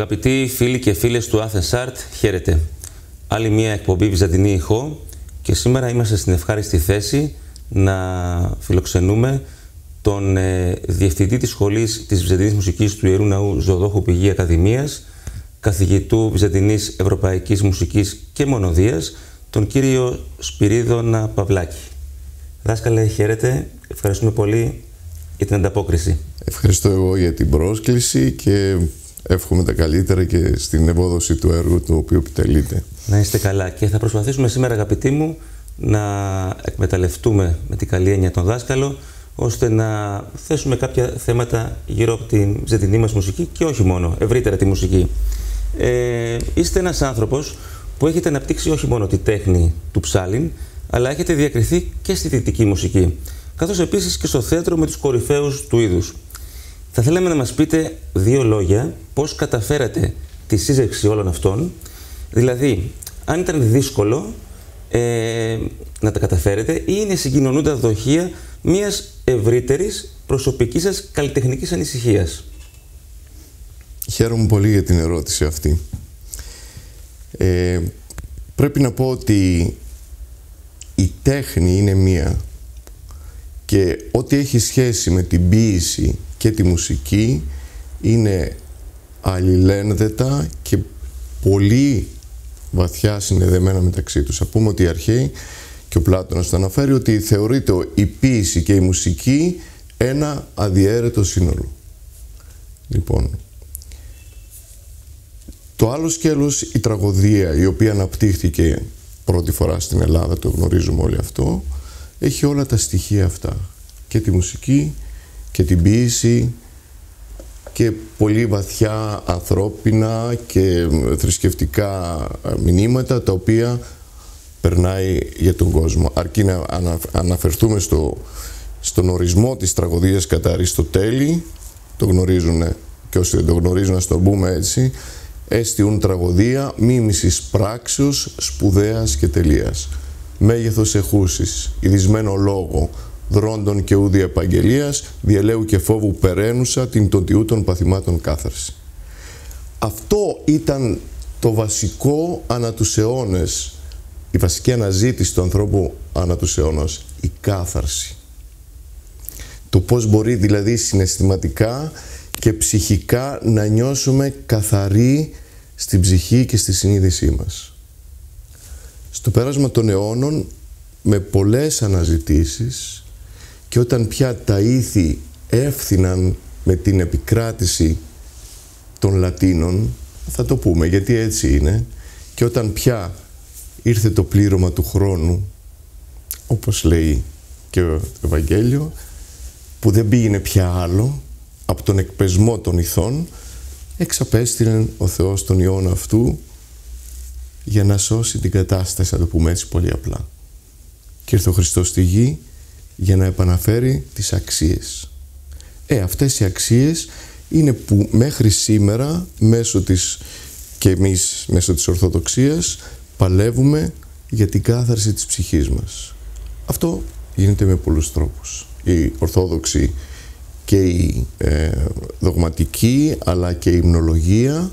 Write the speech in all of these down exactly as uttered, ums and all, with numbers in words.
Αγαπητοί φίλοι και φίλες του Athens Art, χαίρετε. Άλλη μια εκπομπή Βυζαντινή Ηχό και σήμερα είμαστε στην ευχάριστη θέση να φιλοξενούμε τον ε, Διευθυντή της Σχολής της Βυζαντινής Μουσικής του Ιερού Ναού Ζωοδόχου Πηγή Ακαδημίας, καθηγητού Βυζαντινής Ευρωπαϊκής Μουσικής και Μονοδίας, τον κύριο Σπυρίδωνα Παυλάκη. Δάσκαλε, χαίρετε. Ευχαριστούμε πολύ για την ανταπόκριση. Ευχαριστώ εγώ για την πρόσκληση και εύχομαι τα καλύτερα και στην ευόδοση του έργου το οποίο επιτελείται. Να είστε καλά. Και θα προσπαθήσουμε σήμερα, αγαπητοί μου, να εκμεταλλευτούμε με την καλή έννοια τον δάσκαλο, ώστε να θέσουμε κάποια θέματα γύρω από την βυζαντινή μας μουσική και όχι μόνο, ευρύτερα τη μουσική. Ε, είστε ένας άνθρωπος που έχετε αναπτύξει όχι μόνο τη τέχνη του ψάλιν, αλλά έχετε διακριθεί και στη δυτική μουσική, καθώς επίσης και στο θέατρο με τους κορυφαίους του είδους. Θα θέλαμε να μας πείτε δύο λόγια πώς καταφέρατε τη σύζευξη όλων αυτών, δηλαδή αν ήταν δύσκολο ε, να τα καταφέρετε ή είναι συγκοινωνούντα δοχεία μιας ευρύτερης προσωπικής σας καλλιτεχνικής ανησυχίας. Χαίρομαι πολύ για την ερώτηση αυτή. Ε, πρέπει να πω ότι η τέχνη είναι μία και ό,τι έχει σχέση με την ποίηση και τη μουσική είναι αλληλένδετα και πολύ βαθιά συνδεδεμένα μεταξύ τους. Θα πούμε ότι οι αρχαίοι, και ο Πλάτωνας το αναφέρει, ότι θεωρείται η ποίηση και η μουσική ένα αδιαίρετο σύνολο. Λοιπόν, το άλλο σκέλος, η τραγωδία, η οποία αναπτύχθηκε πρώτη φορά στην Ελλάδα, το γνωρίζουμε όλοι αυτό, έχει όλα τα στοιχεία αυτά. Και τη μουσική και την ποίηση και πολύ βαθιά ανθρώπινα και θρησκευτικά μηνύματα τα οποία περνάει για τον κόσμο. Αρκεί να αναφερθούμε στο, στον ορισμό της τραγωδίας κατά Αριστοτέλη, το γνωρίζουν και όσοι δεν το γνωρίζουν, να το πούμε έτσι, έστιουν τραγωδία μίμησης πράξεως σπουδαίας και τελείας. Μέγεθος εχούσης, ειδισμένο λόγο, δρόντων και ούδη επαγγελίας, διελαίου και φόβου περαίνουσα την τοντιού των παθημάτων κάθαρση. Αυτό ήταν το βασικό ανά τους αιώνες, η βασική αναζήτηση του ανθρώπου ανά τους αιώνες, η κάθαρση. Το πώς μπορεί δηλαδή συναισθηματικά και ψυχικά να νιώσουμε καθαροί στην ψυχή και στη συνείδησή μας. Στο πέρασμα των αιώνων, με πολλές αναζητήσεις, και όταν πια τα ήθη έφθηναν με την επικράτηση των Λατίνων, θα το πούμε γιατί έτσι είναι, και όταν πια ήρθε το πλήρωμα του χρόνου, όπως λέει και το Ευαγγέλιο, που δεν πήγαινε πια άλλο από τον εκπεσμό των ηθών, εξαπέστειλε ο Θεός τον Υιόν αυτού για να σώσει την κατάσταση, θα το πούμε έτσι πολύ απλά. Και ήρθε ο Χριστός στη γη για να επαναφέρει τις αξίες. Ε, αυτές οι αξίες είναι που μέχρι σήμερα, μέσω της, και εμείς μέσω της Ορθοδοξίας, παλεύουμε για την κάθαρση της ψυχής μας. Αυτό γίνεται με πολλούς τρόπους. Η Ορθόδοξη και η ε, δογματική, αλλά και η υμνολογία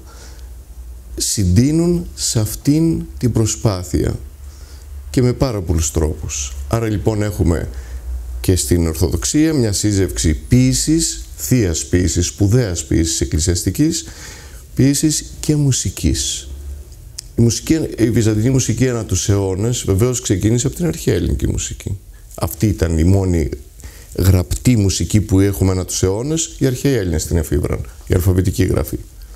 συντείνουν σε αυτήν την προσπάθεια και με πάρα πολλούς τρόπους. Άρα λοιπόν έχουμε και στην Ορθοδοξία μια σύζευξη ποίησης, θείας ποίησης, σπουδαίας ποίησης, εκκλησιαστικής ποίησης και μουσικής. Η, μουσική, η βυζαντινή μουσική ανά τους αιώνες βεβαίως ξεκίνησε από την αρχαία ελληνική μουσική. Αυτή ήταν η μόνη γραπτή μουσική που έχουμε ανά τους αιώνες, οι αρχαίοι Έλληνες την εφήβραν, η αλφαβητική γραφή.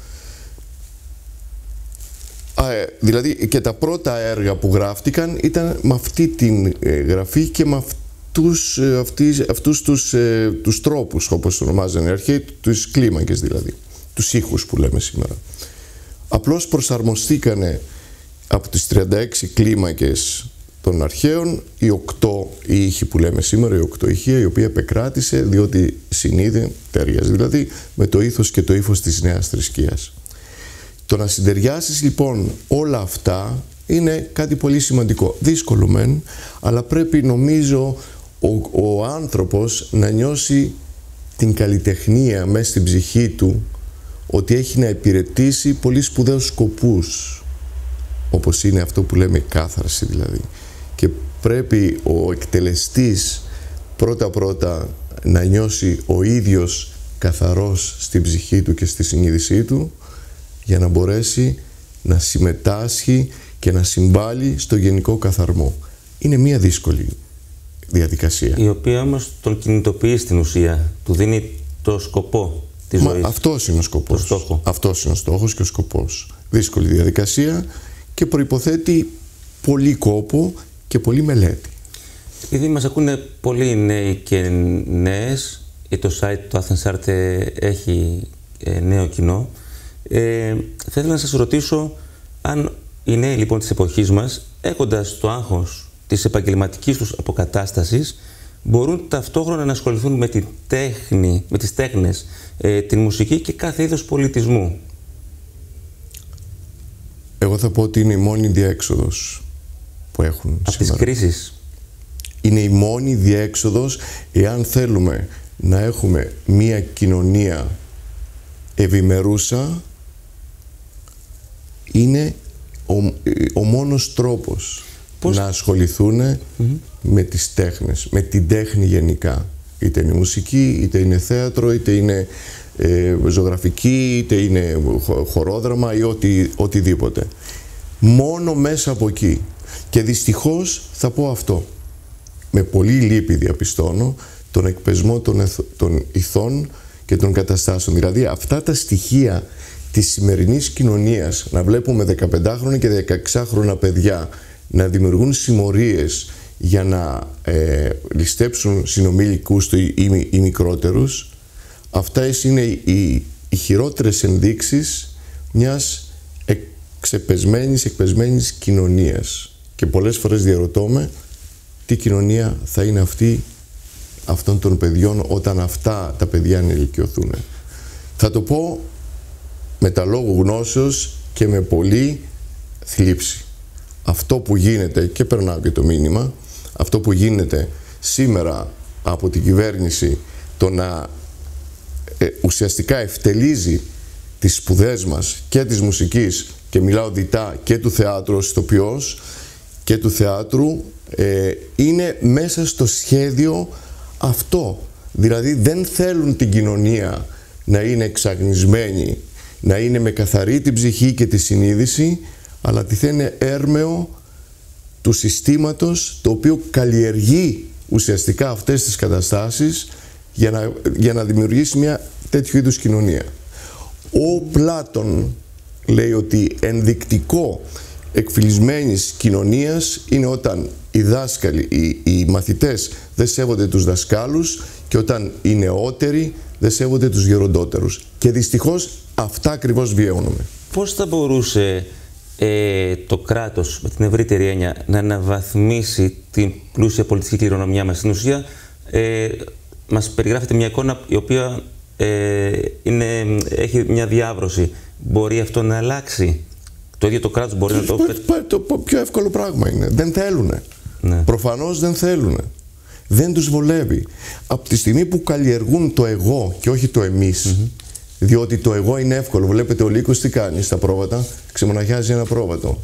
Α, ε, δηλαδή και τα πρώτα έργα που γράφτηκαν ήταν με αυτή την ε, γραφή και με αυτούς, ε, αυτοί, αυτούς τους, ε, τους τρόπους, όπως ονομάζανε οι αρχαίοι, τους κλίμακες δηλαδή, τους ήχους που λέμε σήμερα. Απλώς προσαρμοστήκανε από τις τριάντα έξι κλίμακες των αρχαίων οι οκτώ ήχοι που λέμε σήμερα, οι οκτώ ηχεία, η οποία επεκράτησε διότι συνείδε, ταιριάζει δηλαδή, με το ήθος και το ύφος της νέας θρησκείας. Το να συντεριάσεις λοιπόν όλα αυτά είναι κάτι πολύ σημαντικό. Δύσκολο μεν, αλλά πρέπει νομίζω ο, ο άνθρωπος να νιώσει την καλλιτεχνία μέσα στην ψυχή του ότι έχει να υπηρετήσει πολύ σπουδαίους σκοπούς, όπως είναι αυτό που λέμε κάθαρση δηλαδή. Και πρέπει ο εκτελεστής πρώτα-πρώτα να νιώσει ο ίδιος καθαρός στην ψυχή του και στη συνείδησή του, για να μπορέσει να συμμετάσχει και να συμβάλλει στο γενικό καθαρμό. Είναι μια δύσκολη διαδικασία. Η οποία όμως τον κινητοποιεί στην ουσία, του δίνει το σκοπό της Μα ζωής. αυτός είναι ο σκοπός. Το στόχο. Αυτός είναι ο στόχος και ο σκοπός. Δύσκολη διαδικασία και προϋποθέτει πολύ κόπο και πολύ μελέτη. Επειδή μας ακούνε πολλοί νέοι και νέες, το site του Athens Art έχει νέο κοινό, ε, θα ήθελα να σας ρωτήσω αν οι νέοι λοιπόν της εποχής μας, έχοντας το άγχος της επαγγελματικής τους αποκατάστασης, μπορούν ταυτόχρονα να ασχοληθούν με τη τέχνη, με τις τέχνες, ε, την μουσική και κάθε είδος πολιτισμού. Εγώ θα πω ότι είναι η μόνη διέξοδος που έχουν από σήμερα. τις κρίσεις. Είναι η μόνη διέξοδος εάν θέλουμε να έχουμε μία κοινωνία ευημερούσα. Είναι ο, ο μόνος τρόπος Πώς... να ασχοληθούν mm-hmm. με τις τέχνες, με την τέχνη γενικά. Είτε είναι μουσική, είτε είναι θέατρο, είτε είναι ε, ζωγραφική, είτε είναι χορόδραμα ή οτι, οτιδήποτε. Μόνο μέσα από εκεί. Και δυστυχώς θα πω αυτό. Με πολύ λύπη διαπιστώνω τον εκπεσμό των, εθ, των ηθών και των καταστάσεων. Δηλαδή αυτά τα στοιχεία της σημερινής κοινωνίας, να βλέπουμε δεκαπεντάχρονα και δεκαεξάχρονα παιδιά να δημιουργούν συμμορίες για να ε, ληστέψουν συνομήλικούς του ή, ή, ή μικρότερους, αυτά είναι οι, οι χειρότερες ενδείξεις μιας εξεπεσμένης, εκπεσμένης κοινωνίας. Και πολλές φορές διαρωτώ με τι κοινωνία θα είναι αυτή αυτών των παιδιών όταν αυτά τα παιδιά ενηλικιωθούν. Θα το πω με τα λόγου γνώσεως και με πολύ θλίψη. Αυτό που γίνεται, και περνάω και το μήνυμα, αυτό που γίνεται σήμερα από την κυβέρνηση, το να ε, ουσιαστικά ευτελίζει τις σπουδές μας και της μουσικής, και μιλάω διτά και του θεάτρου ως ηθοποιός και του θεάτρου, ε, είναι μέσα στο σχέδιο αυτό. Δηλαδή δεν θέλουν την κοινωνία να είναι εξαγνισμένη, να είναι με καθαρή την ψυχή και τη συνείδηση, αλλά τη θέλουν έρμεο του συστήματος, το οποίο καλλιεργεί ουσιαστικά αυτές τις καταστάσεις για να, για να δημιουργήσει μια τέτοιου είδους κοινωνία. Ο Πλάτων λέει ότι ενδεικτικό εκφυλισμένης κοινωνίας είναι όταν οι δάσκαλοι, οι, οι μαθητές δεν σέβονται τους δασκάλους και όταν οι νεότεροι δεν σέβονται τους γεροντότερους. Και δυστυχώς αυτά ακριβώς βιώνουμε. Πώς θα μπορούσε ε, το κράτος, με την ευρύτερη έννοια, να αναβαθμίσει την πλούσια πολιτική κληρονομιά μας? Στην ουσία, ε, μας περιγράφεται μια εικόνα η οποία ε, είναι, έχει μια διάβρωση. Μπορεί αυτό να αλλάξει? Το ίδιο το κράτος μπορεί να το... Το πιο εύκολο πράγμα είναι. Δεν θέλουνε. Ναι. Προφανώς δεν θέλουνε. Δεν τους βολεύει. Από τη στιγμή που καλλιεργούν το εγώ και όχι το εμείς, mm-hmm. διότι το εγώ είναι εύκολο. Βλέπετε ο Λύκος τι κάνει στα πρόβατα? Ξεμοναχιάζει ένα πρόβατο.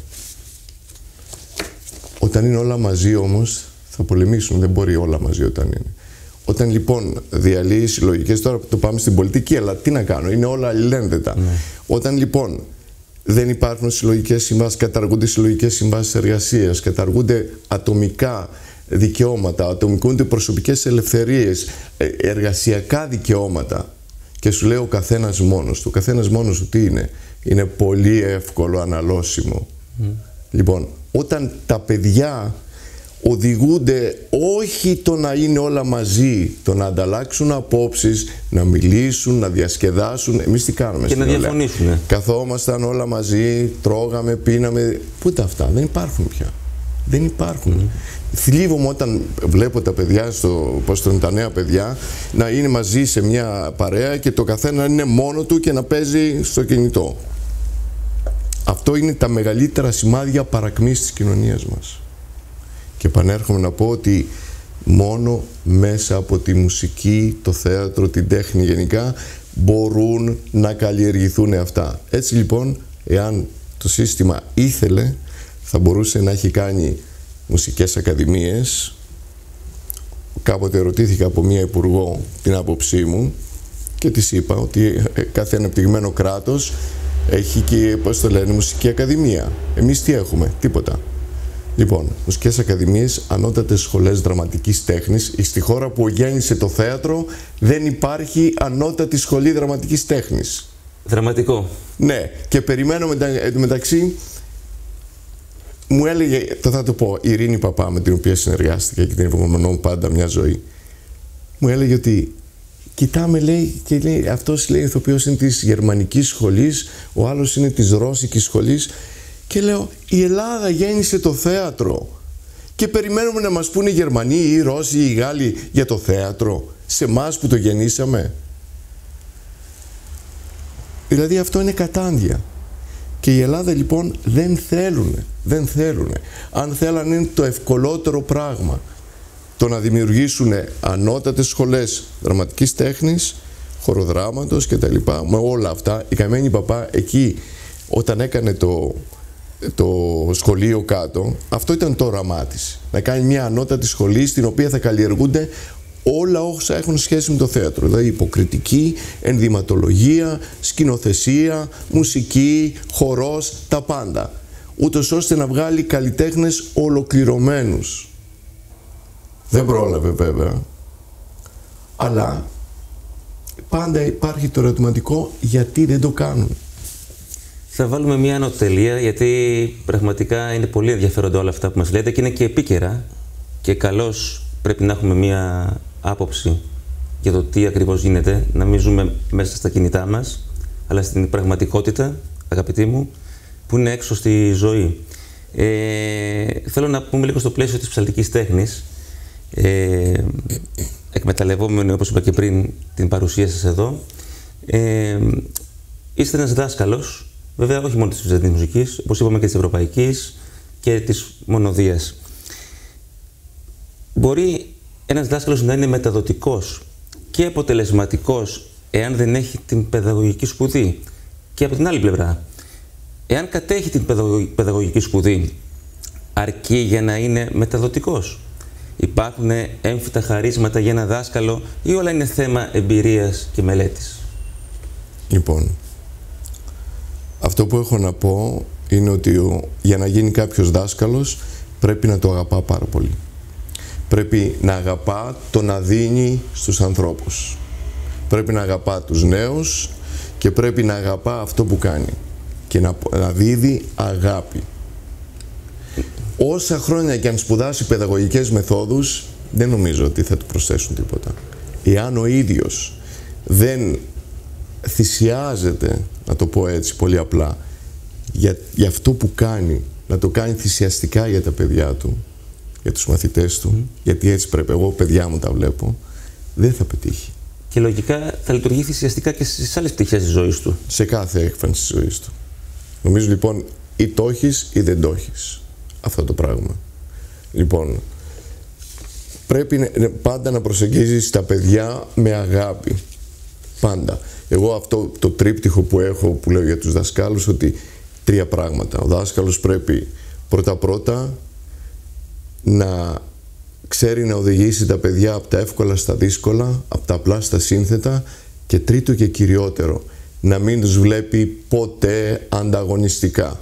Όταν είναι όλα μαζί όμως θα πολεμήσουν. Δεν μπορεί όλα μαζί όταν είναι. Όταν λοιπόν διαλύει συλλογικές, τώρα το πάμε στην πολιτική, αλλά τι να κάνω, είναι όλα αλληλένδετα. Mm. Όταν λοιπόν δεν υπάρχουν συλλογικές συμβάσεις, καταργούνται συλλογικές συμβάσεις εργασίας, καταργούνται ατομικά δικαιώματα, ατομικούνται προσωπικές ελευθερίες, εργασιακά δικαιώματα, και σου λέει ο καθένας μόνος του. Ο καθένας μόνος του τι είναι? Είναι πολύ εύκολο αναλώσιμο. Mm. Λοιπόν, όταν τα παιδιά οδηγούνται όχι το να είναι όλα μαζί, το να ανταλλάξουν απόψεις, να μιλήσουν, να διασκεδάσουν. Εμείς τι κάνουμε? Και να διαφωνήσουν. Καθόμασταν όλα μαζί, τρώγαμε, πίναμε. Πού τα αυτά? Δεν υπάρχουν πια. Δεν υπάρχουν. Mm. Θλίβομαι όταν βλέπω τα παιδιά, στο, πώς το, τα νέα παιδιά, να είναι μαζί σε μια παρέα και το καθένα είναι μόνο του και να παίζει στο κινητό. Αυτό είναι τα μεγαλύτερα σημάδια παρακμής της κοινωνίας μας. Και επανέρχομαι να πω ότι μόνο μέσα από τη μουσική, το θέατρο, την τέχνη γενικά, μπορούν να καλλιεργηθούν αυτά. Έτσι λοιπόν, εάν το σύστημα ήθελε, θα μπορούσε να έχει κάνει μουσικές ακαδημίες. Κάποτε ερωτήθηκα από μία υπουργό την άποψή μου και της είπα ότι κάθε ανεπτυγμένο κράτος έχει και, πώς το λένε, μουσική ακαδημία. Εμείς τι έχουμε? Τίποτα. Λοιπόν, μουσικές ακαδημίες, ανώτατες σχολές δραματικής τέχνης. Στη χώρα που γέννησε το θέατρο δεν υπάρχει ανώτατη σχολή δραματικής τέχνης. Δραματικό. Ναι, και περιμένω μετα, μεταξύ, μου έλεγε, το θα το πω, η Ειρήνη Παπά, με την οποία συνεργάστηκα και την υπομονώ πάντα μια ζωή, μου έλεγε ότι κοιτάμε, λέει, και λέει, αυτός, λέει, ηθοποιός είναι της γερμανικής σχολής, ο άλλος είναι της ρώσικης σχολής, και λέω, η Ελλάδα γέννησε το θέατρο και περιμένουμε να μας πούνε οι Γερμανοί ή οι Ρώσοι ή οι Γάλλοι για το θέατρο, σε εμάς που το γεννήσαμε. Δηλαδή αυτό είναι κατάντια. Και η Ελλάδα λοιπόν δεν θέλουν, δεν θέλουν. Αν θέλανε είναι το ευκολότερο πράγμα. Το να δημιουργήσουν ανώτατες σχολές δραματικής τέχνης, χοροδράματος και τα λοιπά, με όλα αυτά. Η καημένη Παπά εκεί όταν έκανε το, το σχολείο κάτω, αυτό ήταν το όραμά της. Να κάνει μια ανώτατη σχολή στην οποία θα καλλιεργούνται όλα όσα έχουν σχέση με το θέατρο. Δηλαδή υποκριτική, ενδυματολογία, σκηνοθεσία, μουσική, χορός, τα πάντα. Ούτως ώστε να βγάλει καλλιτέχνες ολοκληρωμένους. Δεν πρόλαβε βέβαια. Αλλά πάντα υπάρχει το ερωτηματικό γιατί δεν το κάνουν. Θα βάλουμε μια ανωτελεία, γιατί πραγματικά είναι πολύ ενδιαφέροντα όλα αυτά που μας λέτε και είναι και επίκαιρα και καλώς πρέπει να έχουμε μια άποψη για το τι ακριβώς γίνεται, να μην ζούμε μέσα στα κινητά μας, αλλά στην πραγματικότητα, αγαπητοί μου, που είναι έξω στη ζωή. Ε, θέλω να πούμε λίγο στο πλαίσιο της ψαλτικής τέχνης, ε, εκμεταλλευόμενοι, όπως είπα και πριν, την παρουσία σας εδώ. Ε, είστε ένας δάσκαλος, βέβαια όχι μόνο της βυζαντινής μουσικής, όπως είπαμε και της ευρωπαϊκής και της μονοδίας. Μπορεί ένας δάσκαλος να είναι μεταδοτικός και αποτελεσματικός εάν δεν έχει την παιδαγωγική σπουδή. Και από την άλλη πλευρά, εάν κατέχει την παιδαγωγική σπουδή, αρκεί για να είναι μεταδοτικός? Υπάρχουν έμφυτα χαρίσματα για ένα δάσκαλο ή όλα είναι θέμα εμπειρίας και μελέτης? Λοιπόν, αυτό που έχω να πω είναι ότι ο, για να γίνει κάποιος δάσκαλος πρέπει να το αγαπά πάρα πολύ. Πρέπει να αγαπά το να δίνει στους ανθρώπους. Πρέπει να αγαπά τους νέους και πρέπει να αγαπά αυτό που κάνει και να, να δίδει αγάπη. Όσα χρόνια και αν σπουδάσει παιδαγωγικές μεθόδους, δεν νομίζω ότι θα του προσθέσουν τίποτα. Εάν ο ίδιος δεν θυσιάζεται, να το πω έτσι πολύ απλά, για, για αυτό που κάνει, να το κάνει θυσιαστικά για τα παιδιά του, για τους μαθητές του, mm. γιατί έτσι πρέπει, εγώ παιδιά μου τα βλέπω, δεν θα πετύχει. Και λογικά θα λειτουργεί θυσιαστικά και στις άλλες πτυχές της ζωής του. Σε κάθε έκφανση της ζωής του. Νομίζω λοιπόν ή το έχεις ή δεν το έχεις αυτό το πράγμα. Λοιπόν, πρέπει πάντα να προσεγγίζεις τα παιδιά με αγάπη. Πάντα. Εγώ αυτό το τρίπτυχο που έχω, που λέω για τους δασκάλους, ότι τρία πράγματα. Ο δάσκαλος πρέπει πρώτα-πρώτα να ξέρει να οδηγήσει τα παιδιά από τα εύκολα στα δύσκολα, από τα απλά στα σύνθετα, και τρίτο και κυριότερο, να μην τους βλέπει ποτέ ανταγωνιστικά.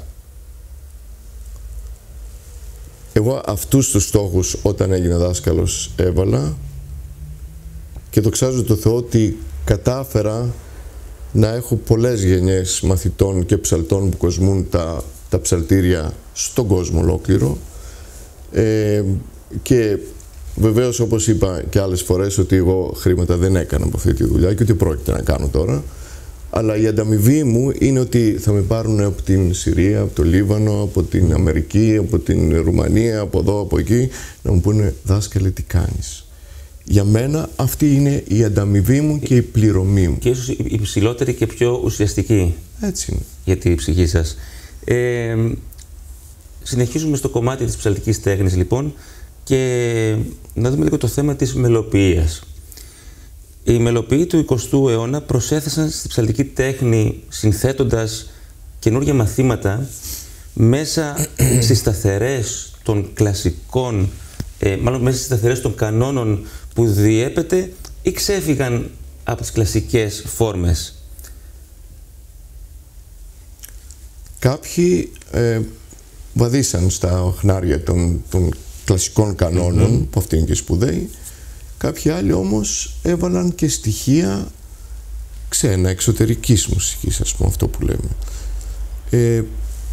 Εγώ αυτούς τους στόχους όταν έγινα δάσκαλος έβαλα και δοξάζω το Θεό ότι κατάφερα να έχω πολλές γενιές μαθητών και ψαλτών που κοσμούν τα, τα ψαλτήρια στον κόσμο ολόκληρο. Ε, και βεβαίως, όπως είπα και άλλες φορές, ότι εγώ χρήματα δεν έκανα από αυτή τη δουλειά και ούτε πρόκειται να κάνω τώρα, αλλά η ανταμοιβή μου είναι ότι θα με πάρουν από την Συρία, από το Λίβανο, από την Αμερική, από την Ρουμανία, από εδώ, από εκεί, να μου πούνε «Δάσκαλε, τι κάνεις?» Για μένα αυτή είναι η ανταμοιβή μου και η πληρωμή μου. Και ίσως η ψηλότερη και πιο ουσιαστική. Έτσι είναι. Για τη ψυχή σας. Ε, συνεχίζουμε στο κομμάτι της ψαλτικής τέχνης λοιπόν και να δούμε λίγο το θέμα της μελοποιίας. οι μελοποιοί του εικοστού αιώνα προσέθεσαν στη ψαλτική τέχνη συνθέτοντας καινούργια μαθήματα μέσα στις σταθερές των κλασικών, ε, μάλλον μέσα στις σταθερές των κανόνων που διέπεται, ή ξέφυγαν από τις κλασικές φόρμες? Κάποιοι ε, βαδίσαν στα χνάρια των, των κλασικών κανόνων, mm-hmm. που αυτοί είναι και σπουδαίοι. Κάποιοι άλλοι όμως έβαλαν και στοιχεία ξένα, εξωτερικής μουσικής, ας πούμε, αυτό που λέμε. Ε,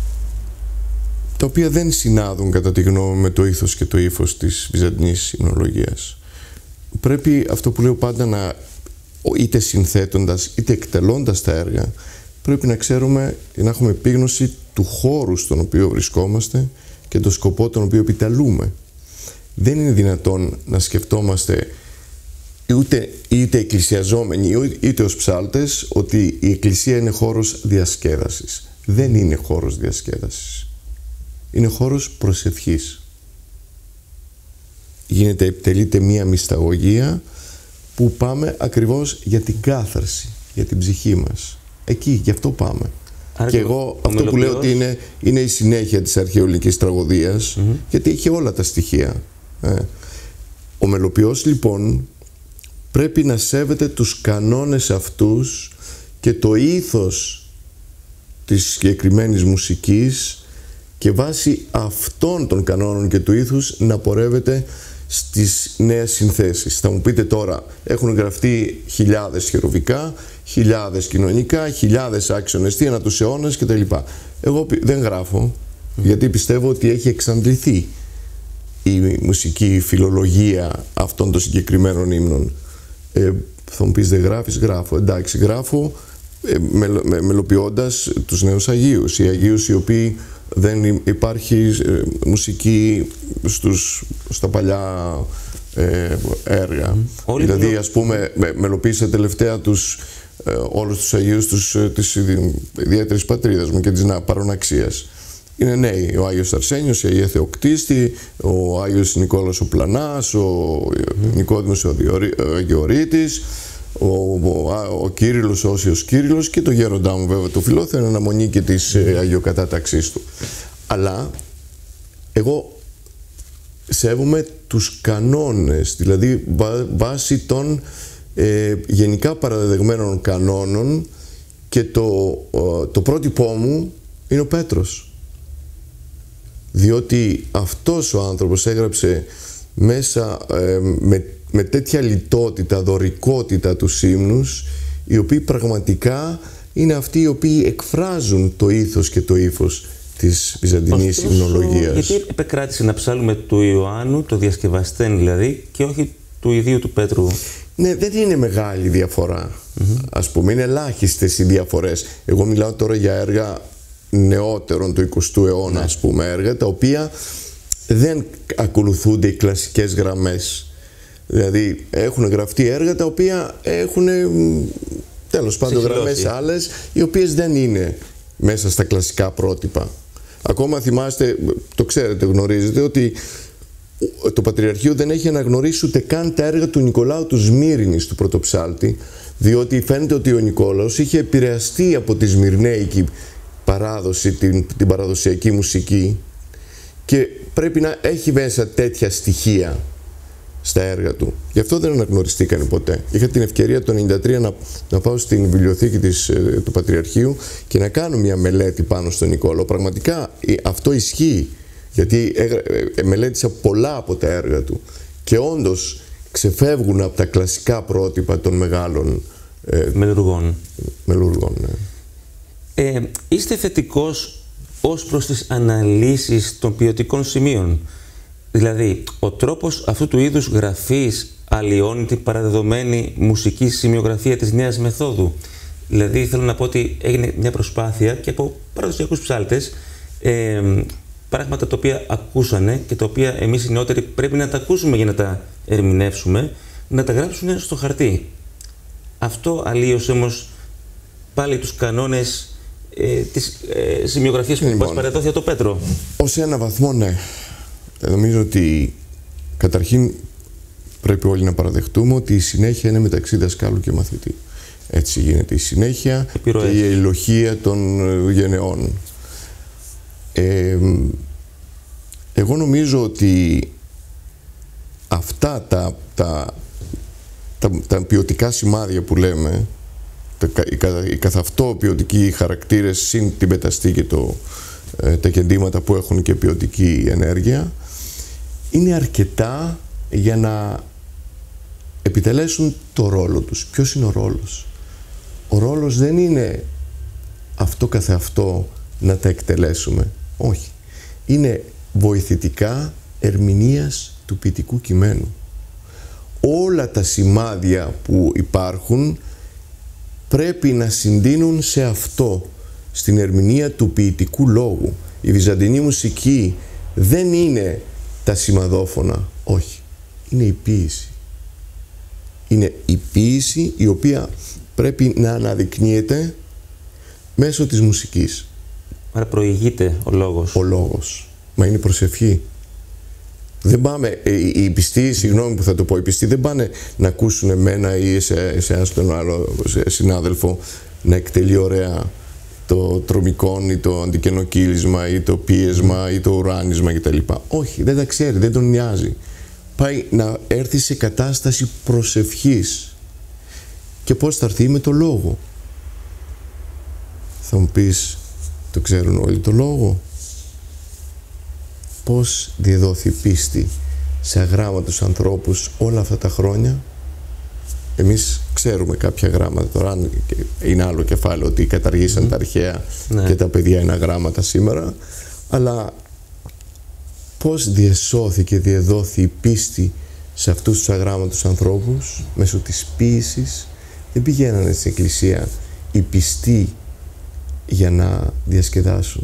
τα οποία δεν συνάδουν, κατά τη γνώμη μου, με το ήθος και το ύφος της βυζαντινής υμνολογίας. Πρέπει, αυτό που λέω πάντα, να, είτε συνθέτοντας είτε εκτελώντας τα έργα, πρέπει να ξέρουμε, να έχουμε επίγνωση του χώρου στον οποίο βρισκόμαστε και τον σκοπό τον οποίο επιτελούμε. Δεν είναι δυνατόν να σκεφτόμαστε είτε, είτε εκκλησιαζόμενοι είτε ως ψάλτες ότι η εκκλησία είναι χώρος διασκέδασης. Δεν είναι χώρος διασκέδασης. Είναι χώρος προσευχής. Γίνεται, επιτελείται μία μυσταγωγία που πάμε ακριβώς για την κάθαρση, για την ψυχή μας. Εκεί, γι' αυτό πάμε. Άρα και εγώ αυτό μελοποιός... που λέω ότι είναι, είναι η συνέχεια της αρχαιοελληνικής τραγωδίας, mm-hmm. γιατί έχει όλα τα στοιχεία. Ε. Ο μελοποιός λοιπόν πρέπει να σέβεται τους κανόνες αυτούς και το ήθος της συγκεκριμένης μουσικής και βάσει αυτών των κανόνων και του ήθους να πορεύεται στις νέες συνθέσεις. Θα μου πείτε τώρα, έχουν γραφτεί χιλιάδες χερουβικά, χιλιάδες κοινωνικά, χιλιάδες άξονες, τι ανά τους αιώνες κτλ. Εγώ δεν γράφω, mm. γιατί πιστεύω ότι έχει εξαντληθεί η μουσική φιλολογία αυτών των συγκεκριμένων ύμνων. Ε, θα μου πεις, δεν γράφεις? Γράφω. Εντάξει, γράφω ε, με, με, μελοποιώντας τους νέους Αγίους. Οι Αγίους οι οποίοι δεν υπάρχει ε, μουσική στους, στα παλιά ε, έργα. Mm. Δηλαδή, όλοι ας πούμε, με, μελοποίησα τελευταία τους, ε, όλους τους Αγίους τους, ε, της ιδιαίτερης πατρίδας μου και της παροναξίας. Είναι νέοι. Ο Άγιος Αρσένιος, η Αγία Θεοκτίστη, ο Άγιος Νικόλαος ο Πλανάς, ο mm. Νικόδημος ο Αγιορείτης, ο, ο, ο Κύριλλος, ο Όσιος Κύριλλος και το γέροντά μου βέβαια το Φιλόθεο, είναι αναμονή και της ε, αγιοκατάταξής του. Αλλά εγώ σέβομαι τους κανόνες, δηλαδή βά, βάσει των ε, γενικά παραδεδεγμένων κανόνων, και το, το πρότυπό μου είναι ο Πέτρος. Διότι αυτός ο άνθρωπος έγραψε μέσα ε, με, με τέτοια λιτότητα, δωρικότητα τους ύμνους, οι οποίοι πραγματικά είναι αυτοί οι οποίοι εκφράζουν το ήθος και το ύφος της βυζαντινής υμνολογίας. Γιατί επεκράτησε να ψάλουμε του Ιωάννου, το διασκευαστέν δηλαδή, και όχι του ιδίου του Πέτρου? Ναι, δεν είναι μεγάλη διαφορά. Mm-hmm. Ας πούμε, είναι ελάχιστες οι διαφορές. Εγώ μιλάω τώρα για έργα νεότερων του εικοστού αιώνα, ναι. ας πούμε, έργα τα οποία δεν ακολουθούνται οι κλασικές γραμμές. Δηλαδή έχουν γραφτεί έργα τα οποία έχουν τέλος πάντων γραμμές άλλες, οι οποίες δεν είναι μέσα στα κλασικά πρότυπα. Ακόμα θυμάστε, το ξέρετε, γνωρίζετε ότι το Πατριαρχείο δεν έχει αναγνωρίσει ούτε καν τα έργα του Νικολάου του Σμύρινης, του πρωτοψάλτη, διότι φαίνεται ότι ο Νικόλαος είχε επηρεαστεί από τη σμυρναίικη παράδοση, την, την παραδοσιακή μουσική, και πρέπει να έχει μέσα τέτοια στοιχεία στα έργα του. Γι' αυτό δεν αναγνωριστήκαν ποτέ. Είχα την ευκαιρία το χίλια εννιακόσια ενενήντα τρία να, να πάω στην βιβλιοθήκη της, του Πατριαρχείου και να κάνω μια μελέτη πάνω στον Νικόλαο. Πραγματικά αυτό ισχύει, γιατί έγρα, ε, μελέτησα πολλά από τα έργα του και όντως ξεφεύγουν από τα κλασικά πρότυπα των μεγάλων ε, μελουργών. μελουργών ναι. Ε, είστε θετικός ως προς τις αναλύσεις των ποιοτικών σημείων? Δηλαδή, ο τρόπος αυτού του είδους γραφής αλλοιώνει την παραδεδομένη μουσική σημειογραφία της νέας μεθόδου? Δηλαδή, θέλω να πω ότι έγινε μια προσπάθεια και από παραδοσιακούς ψάλτες, ε, πράγματα τα οποία ακούσανε και τα οποία εμείς οι νεότεροι πρέπει να τα ακούσουμε για να τα ερμηνεύσουμε, να τα γράψουν στο χαρτί. Αυτό αλλίωσε όμως πάλι τους κανόνες ε, της ε, σημειογραφίας που μας παρεδόθηκε το Πέτρο? Ως ένα βαθμό ναι. Νομίζω ότι καταρχήν πρέπει όλοι να παραδεχτούμε ότι η συνέχεια είναι μεταξύ δασκάλου και μαθητή. Έτσι γίνεται η συνέχεια Επιρροές. Και η ελοχία των γενεών. Ε, εγώ νομίζω ότι αυτά τα, τα, τα, τα ποιοτικά σημάδια που λέμε, τα, οι, οι καθ' αυτό ποιοτικοί χαρακτήρες συν την πεταστή και το, ε, τα κεντήματα που έχουν και ποιοτική ενέργεια, είναι αρκετά για να επιτελέσουν το ρόλο τους. Ποιος είναι ο ρόλος? Ο ρόλος δεν είναι αυτό καθεαυτό να τα εκτελέσουμε. Όχι. Είναι βοηθητικά ερμηνείας του ποιητικού κειμένου. Όλα τα σημάδια που υπάρχουν πρέπει να συντείνουν σε αυτό, στην ερμηνεία του ποιητικού λόγου. Η βυζαντινή μουσική δεν είναι τα σημαδόφωνα. Όχι. Είναι η ποίηση. Είναι η ποίηση η οποία πρέπει να αναδεικνύεται μέσω της μουσικής. Άρα προηγείται ο λόγος. Ο λόγος. Μα είναι προσευχή. Δεν πάμε, οι πιστοί, συγγνώμη που θα το πω, οι πιστοί δεν πάνε να ακούσουν εμένα ή σε, σε έναν άλλο συνάδελφο να εκτελεί ωραία το τρομικόν ή το αντικαινοκύλισμα ή το πίεσμα ή το ουράνισμα κτλ. Όχι, δεν τα ξέρει, δεν τον νοιάζει. Πάει να έρθει σε κατάσταση προσευχής. Και πώς θα έρθει? Με το λόγο. Θα μου πεις, το ξέρουν όλοι το λόγο? Πώς διεδόθη πίστη σε αγράμματους ανθρώπους όλα αυτά τα χρόνια? Εμείς ξέρουμε κάποια γράμματα, τώρα είναι άλλο κεφάλαιο ότι καταργήσαν mm. τα αρχαία ναι. και τα παιδιά είναι αγράμματα σήμερα, αλλά πώς διεσώθηκε, διεδόθη η πίστη σε αυτούς τους αγράμματους ανθρώπους μέσω της ποίησης? Δεν πηγαίνανε στην εκκλησία οι πιστοί για να διασκεδάσουν.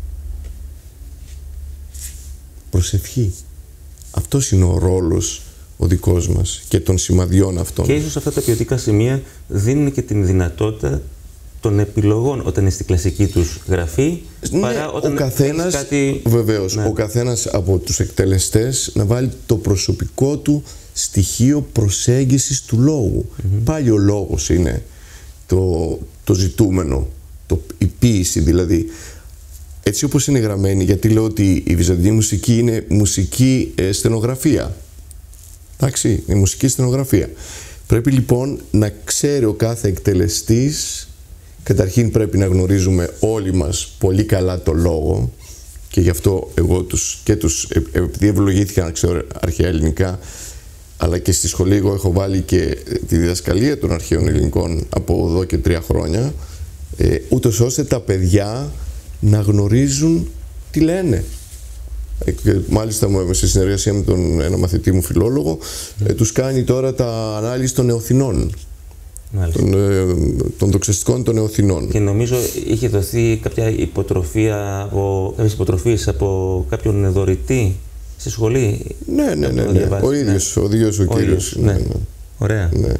Προσευχή. Αυτός είναι ο ρόλος ο δικός μας και των σημαδιών αυτών. Και ίσως αυτά τα ποιοτικά σημεία δίνουν και την δυνατότητα των επιλογών όταν είναι στη κλασική τους γραφή, ναι, παρά όταν ο καθένας, κάτι... βεβαίως, ναι. ο καθένας από τους εκτελεστές να βάλει το προσωπικό του στοιχείο προσέγγισης του λόγου. Mm-hmm. Πάλι ο λόγος είναι το, το ζητούμενο, το, η ποίηση δηλαδή. Έτσι όπως είναι γραμμένη, γιατί λέω ότι η βυζαντινή μουσική είναι μουσική ε, στενογραφία. Εντάξει, είναι μουσική στενογραφία. Πρέπει λοιπόν να ξέρει ο κάθε εκτελεστής, καταρχήν πρέπει να γνωρίζουμε όλοι μας πολύ καλά το λόγο, και γι' αυτό εγώ τους, και τους, επειδή ευλογήθηκα να ξέρω αρχαία ελληνικά, αλλά και στη σχολή εγώ έχω βάλει και τη διδασκαλία των αρχαίων ελληνικών από εδώ και τρία χρόνια, ε, ούτως ώστε τα παιδιά να γνωρίζουν τι λένε. Και μάλιστα σε συνεργασία με τον ένα μαθητή μου φιλόλογο, mm. ε, τους κάνει τώρα τα ανάλυση των νεοθινών, των, ε, των δοξαστικών των νεοθινών. Και νομίζω είχε δοθεί κάποια υποτροφία από, κάποιες υποτροφίες από κάποιον δωρητή στη σχολή. Ναι, ναι, ναι, ναι. Ο ίδιος, ναι. ο ίδιος ο, ο κύριος. Ναι. Ναι, ναι. Ωραία. Ναι.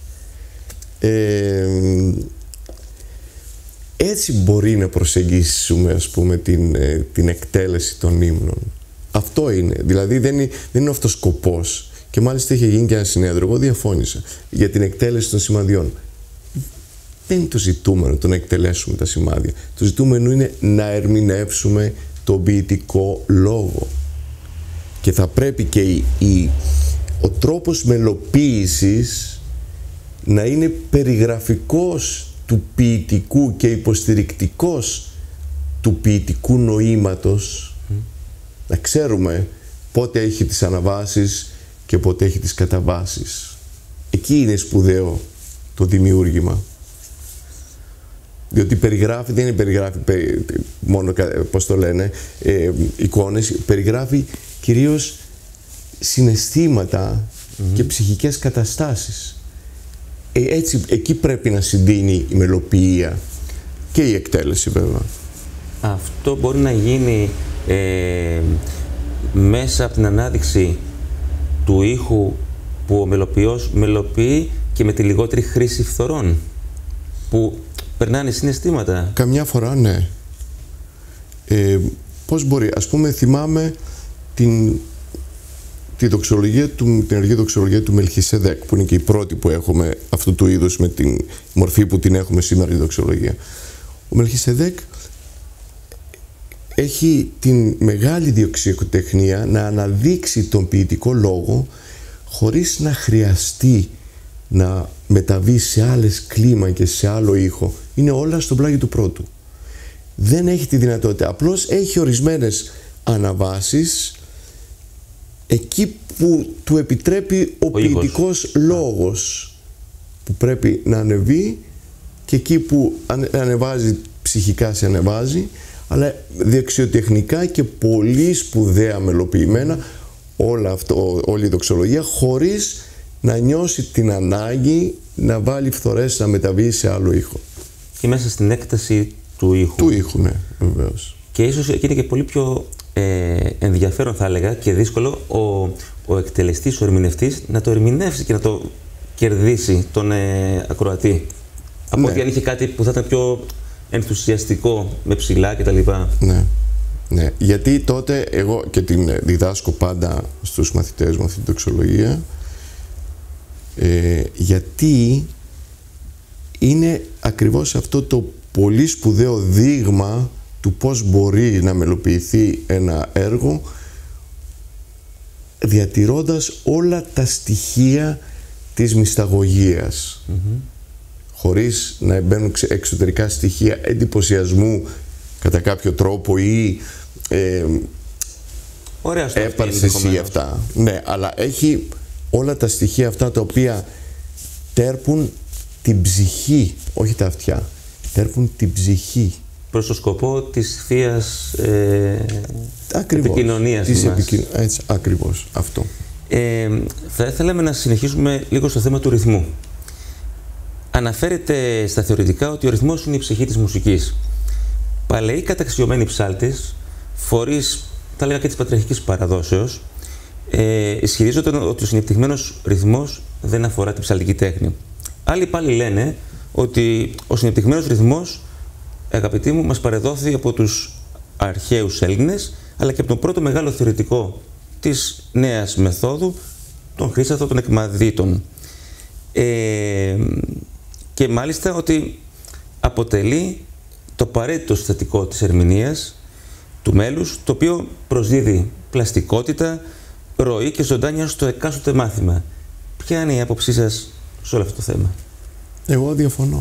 Ε, έτσι μπορεί να προσεγγίσουμε, ας πούμε, την, την εκτέλεση των ύμνων. Αυτό είναι. Δηλαδή δεν είναι, δεν είναι αυτός σκοπός. Και μάλιστα είχε γίνει και ένα συνέδριο, εγώ διαφώνησα, για την εκτέλεση των σημαδιών. Δεν είναι το ζητούμενο το να εκτελέσουμε τα σημάδια. Το ζητούμενο είναι να ερμηνεύσουμε τον ποιητικό λόγο. Και θα πρέπει και η, η, ο τρόπος μελοποίησης να είναι περιγραφικός του ποιητικού και υποστηρικτικός του ποιητικού νοήματος, mm. να ξέρουμε πότε έχει τις αναβάσεις και πότε έχει τις καταβάσεις. Εκεί είναι σπουδαίο το δημιούργημα. Διότι περιγράφει, δεν είναι περιγράφει μόνο, πώς το λένε, ε, εικόνες, περιγράφει κυρίως συναισθήματα mm-hmm. και ψυχικές καταστάσεις. Ε, έτσι, εκεί πρέπει να συντείνει η μελοποιία και η εκτέλεση βέβαια. Αυτό μπορεί να γίνει ε, μέσα από την ανάδειξη του ήχου που ο μελοποιός μελοποιεί και με τη λιγότερη χρήση φθορών, που περνάνε συναισθήματα. Καμιά φορά ναι. Ε, πώς μπορεί, ας πούμε θυμάμαι την, τη δοξολογία του, την αργή δοξολογία του Μελχισεδέκ, που είναι και η πρώτη που έχουμε αυτού του είδους με την μορφή που την έχουμε σήμερα η δοξολογία. Ο Μελχισεδέκ έχει την μεγάλη διοξιοτεχνία να αναδείξει τον ποιητικό λόγο χωρίς να χρειαστεί να μεταβεί σε άλλες κλίμακες, σε άλλο ήχο. Είναι όλα στον πλάγι του πρώτου. Δεν έχει τη δυνατότητα. Απλώς έχει ορισμένες αναβάσεις εκεί που του επιτρέπει ο, ο ποιητικός λόγος που πρέπει να ανεβεί, και εκεί που ανεβάζει ψυχικά σε ανεβάζει, αλλά δεξιοτεχνικά και πολύ σπουδαία μελοποιημένα όλα αυτό, όλη η δοξολογία, χωρίς να νιώσει την ανάγκη να βάλει φθορές, να μεταβεί σε άλλο ήχο. Και μέσα στην έκταση του ήχου. Του ήχου, ναι, βεβαίως. Και ίσως είναι και πολύ πιο ε, ενδιαφέρον, θα έλεγα, και δύσκολο ο, ο εκτελεστής, ο ερμηνευτής, να το ερμηνεύσει και να το κερδίσει τον ε, ακροατή. Από Ναι. ότι αν είχε κάτι που θα ήταν πιο ενθουσιαστικό, με ψηλά κτλ. Ναι. Ναι, γιατί τότε εγώ και την διδάσκω πάντα στους μαθητές μου αυτή την δοξολογία, ε, γιατί είναι ακριβώς αυτό το πολύ σπουδαίο δείγμα του πώς μπορεί να μελοποιηθεί ένα έργο διατηρώντας όλα τα στοιχεία της μυσταγωγίας. Mm-hmm. Χωρίς να μπαίνουν εξωτερικά στοιχεία εντυπωσιασμού κατά κάποιο τρόπο ή ε, έπαρσης ή αυτά. Ναι, αλλά έχει όλα τα στοιχεία αυτά τα οποία τέρπουν την ψυχή, όχι τα αυτιά, τέρπουν την ψυχή. Προς το σκοπό της θείας ε, επικοινωνίας της μας. Επικοι... Έτσι, ακριβώς, αυτό. Ε, θα ήθελαμε να συνεχίσουμε λίγο στο θέμα του ρυθμού. Αναφέρεται στα θεωρητικά ότι ο ρυθμός είναι η ψυχή της μουσικής. Παλαιοί καταξιωμένοι ψάλτες, φορείς, θα λέγα και της πατριαρχικής παραδόσεως, ε, ισχυρίζονται ότι ο συνεπτυγμένος ρυθμός δεν αφορά την ψαλτική τέχνη. Άλλοι πάλι λένε ότι ο συνεπτυγμένος ρυθμός, αγαπητοί μου, μας παρεδόθη από τους αρχαίους Έλληνες, αλλά και από τον πρώτο μεγάλο θεωρητικό της νέας μεθόδου, τον Χρήσαθο των Εκμαδίτων. Ε, και μάλιστα ότι αποτελεί το απαραίτητο συστατικό της ερμηνείας του μέλους, το οποίο προσδίδει πλαστικότητα, ροή και ζωντάνια στο εκάστοτε μάθημα. Ποια είναι η άποψή σας σε όλο αυτό το θέμα? Εγώ διαφωνώ.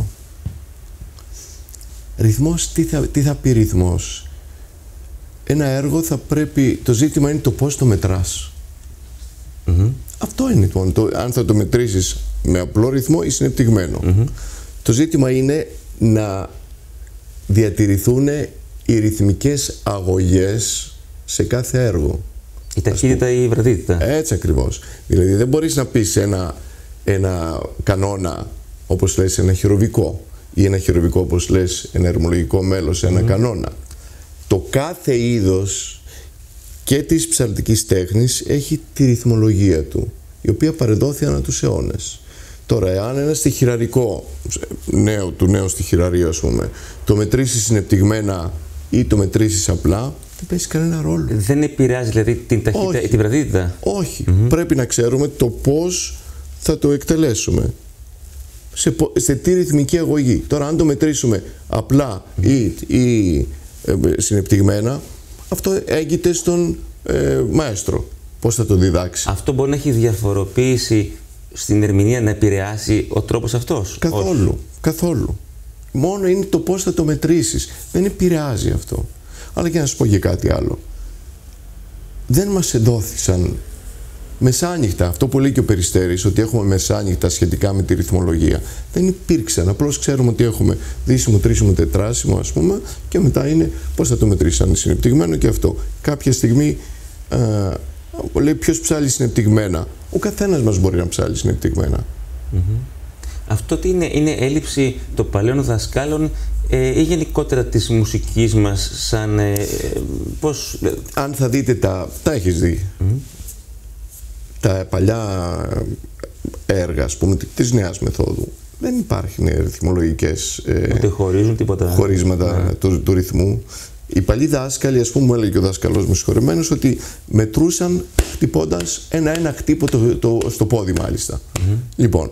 Ρυθμός, τι θα, τι θα πει ρυθμός? Ένα έργο θα πρέπει, το ζήτημα είναι το πώς το μετράς. Mm-hmm. Αυτό είναι το, το, αν θα το μετρήσεις με απλό ρυθμό ή συνεπτυγμένο. Mm-hmm. Το ζήτημα είναι να διατηρηθούν οι ρυθμικές αγωγές σε κάθε έργο. Η ταχύτητα ή η βραδύτητα. Έτσι ακριβώς. Δηλαδή δεν μπορείς να πεις ένα, ένα κανόνα, όπως λες, ένα χειροβικό, ή ένα χειροβικό, όπως λες, ένα ερμολογικό μέλος, ένα mm-hmm. κανόνα. Το κάθε είδος και της ψαλτικής τέχνης έχει τη ρυθμολογία του, η οποία παρεδόθη ανά τους αιώνες. Τώρα, εάν ένα στιχηραρικό, νέο, του νέου στιχηραρίου, ας πούμε, το μετρήσεις συνεπτυγμένα ή το μετρήσεις απλά, δεν παίζει κανένα ρόλο. Δεν επηρεάζει δηλαδή την ταχύτητα ή την βραδύτητα. Όχι. Mm-hmm. Πρέπει να ξέρουμε το πώς θα το εκτελέσουμε. Σε, σε τι ρυθμική αγωγή. Τώρα, αν το μετρήσουμε απλά mm-hmm. ή, ή ε, συνεπτυγμένα, αυτό έγκυται στον ε, μαέστρο. Πώς θα το διδάξει. Αυτό μπορεί να έχει διαφοροποίηση στην ερμηνεία, να επηρεάσει ο τρόπος αυτός? Καθόλου. Όχι. Καθόλου. Μόνο είναι το πώς θα το μετρήσεις. Δεν επηρεάζει αυτό. Αλλά και να σου πω και κάτι άλλο. Δεν μας εδόθησαν μεσάνυχτα. Αυτό που λέει και ο Περιστέρης, ότι έχουμε μεσάνυχτα σχετικά με τη ρυθμολογία. Δεν υπήρξαν. Απλώς ξέρουμε ότι έχουμε δίσιμο, τρίσιμο, τετράσιμο, ας πούμε, και μετά είναι πώς θα το μετρήσαν συνεπτυγμένο και αυτό. Κάποια στιγμή α, λέει ποιος ψάλει συνεπτυγμένα. Ο καθένας μας μπορεί να ψάλει συνεπτυγμένα. Mm-hmm. Αυτό τι είναι, είναι έλλειψη των παλαιών δασκάλων ε, ή γενικότερα της μουσικής μας σαν ε, πώς... Αν θα δείτε τα... τα έχεις δει. Mm-hmm. Τα παλιά έργα, ας πούμε, της νέας μεθόδου. Δεν υπάρχουν ρυθμολογικές... Ε, Ούτε χωρίζουν τίποτα. Χωρίσματα yeah. του, του ρυθμού. Οι παλιοί δάσκαλοι, ας πούμε, μου έλεγε ο δάσκαλός μου συγχωρεμένος, ότι μετρούσαν χτυπώντας ένα-ένα χτύπο το, το, στο πόδι μάλιστα. Mm-hmm. Λοιπόν,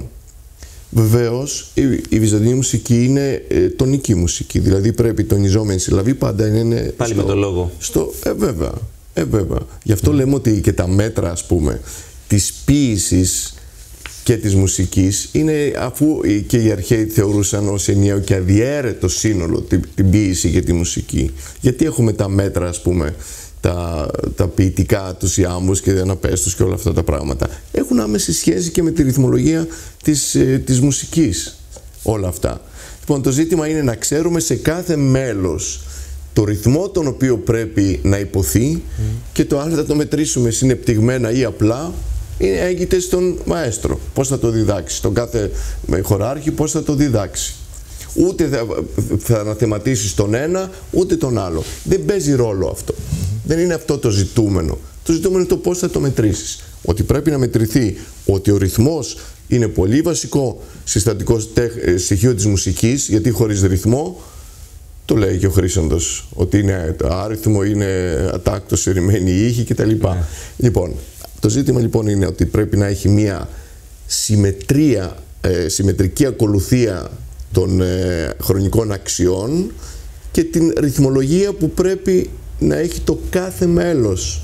βεβαίως η, η βυζαντινή μουσική είναι ε, τονική μουσική, δηλαδή πρέπει η τονιζόμενη συλλαβή πάντα είναι... Πάλι στο, με το λόγο. Στο, ε, βέβαια, ε, βέβαια. Γι' αυτό mm. λέμε ότι και τα μέτρα, ας πούμε, της ποίησης και της μουσικής είναι, αφού και οι αρχαίοι θεωρούσαν ως ενιαίο και αδιαίρετο σύνολο την, την ποίηση και τη μουσική. Γιατί έχουμε τα μέτρα, ας πούμε, τα, τα ποιητικά, τους ιάμβους και αναπέστους και όλα αυτά τα πράγματα. Έχουν άμεση σχέση και με τη ρυθμολογία της, ε, της μουσικής όλα αυτά. Λοιπόν, το ζήτημα είναι να ξέρουμε σε κάθε μέλος το ρυθμό τον οποίο πρέπει να υποθεί mm. και το αν θα το μετρήσουμε συνεπτυγμένα ή απλά είναι έγκυται στον μαέστρο. Πώς θα το διδάξει, τον κάθε χωράρχη πώς θα το διδάξει. Ούτε θα, θα αναθεματίσει τον ένα, ούτε τον άλλο. Δεν παίζει ρόλο αυτό. Mm-hmm. Δεν είναι αυτό το ζητούμενο. Το ζητούμενο είναι το πώς θα το μετρήσεις. Ότι πρέπει να μετρηθεί ότι ο ρυθμός είναι πολύ βασικό συστατικό στοιχείο της μουσικής, γιατί χωρίς ρυθμό, το λέει και ο Χρήσαντος, ότι είναι άριθμο, είναι ατάκτος, ερημένη η ήχη κτλ. Yeah. Λοιπόν, το ζήτημα λοιπόν είναι ότι πρέπει να έχει μία συμμετρία, ε, συμμετρική ακολουθία των ε, χρονικών αξιών και την ρυθμολογία που πρέπει να έχει το κάθε μέλος.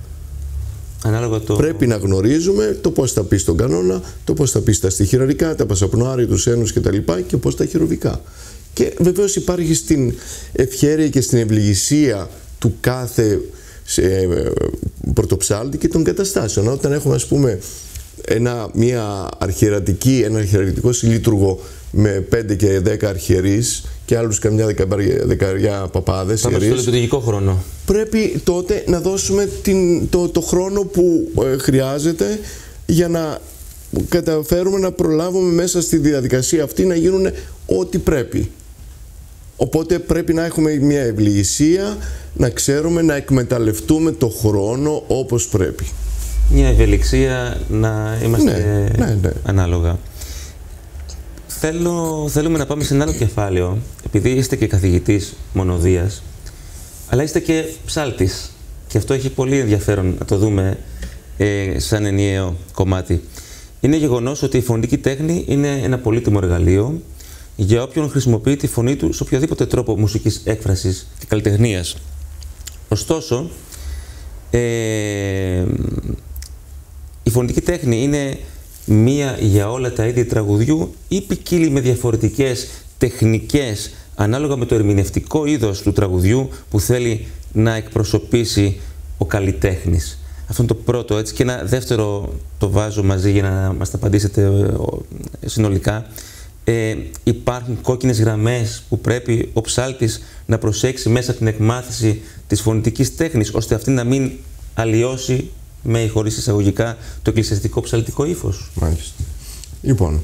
Ανάλογα το... Πρέπει να γνωρίζουμε το πώς θα πει στον κανόνα, το πώς θα πει στα στιχηραρικά, τα πασαπνοάρια, τους ένους κτλ. Και, και πώς τα χειροβικά. Και βεβαίως υπάρχει στην ευχέρεια και στην ευληγησία του κάθε ε, πρωτοψάλτη και των καταστάσεων. Όταν έχουμε, ας πούμε, ένα, μια αρχιερατική, ένα αρχιερατικό συλλήτουργο με πέντε και δέκα αρχιερείς και άλλους καμιά δεκαριά παπάδες. Πάμε στο λειτουργικό χρόνο. Πρέπει τότε να δώσουμε την, το, το χρόνο που ε, χρειάζεται για να καταφέρουμε να προλάβουμε μέσα στη διαδικασία αυτή να γίνουν ό,τι πρέπει. Οπότε πρέπει να έχουμε μια ευληγησία, να ξέρουμε να εκμεταλλευτούμε το χρόνο όπως πρέπει. Μια ευελιξία να είμαστε ναι, ναι, ναι. ανάλογα. Θέλω, θέλουμε να πάμε σε ένα άλλο κεφάλαιο, επειδή είστε και καθηγητής μονοδίας, αλλά είστε και ψάλτης. Και αυτό έχει πολύ ενδιαφέρον να το δούμε ε, σαν ενιαίο κομμάτι. Είναι γεγονός ότι η φωνητική τέχνη είναι ένα πολύτιμο εργαλείο για όποιον χρησιμοποιεί τη φωνή του σε οποιοδήποτε τρόπο μουσικής έκφρασης και καλλιτεχνίας. Ωστόσο, ε, η φωνητική τέχνη είναι μία για όλα τα είδη τραγουδιού ή ποικίλει με διαφορετικές τεχνικές ανάλογα με το ερμηνευτικό είδος του τραγουδιού που θέλει να εκπροσωπήσει ο καλλιτέχνης. Αυτό είναι το πρώτο, έτσι, και ένα δεύτερο το βάζω μαζί για να μας τα απαντήσετε συνολικά. Ε, υπάρχουν κόκκινες γραμμές που πρέπει ο ψάλτης να προσέξει μέσα από την εκμάθηση της φωνητικής τέχνης, ώστε αυτή να μην αλλοιώσει με ή χωρίς εισαγωγικά το εκκλησιαστικό ψαλτικό ύφος. Μάλιστα. Λοιπόν,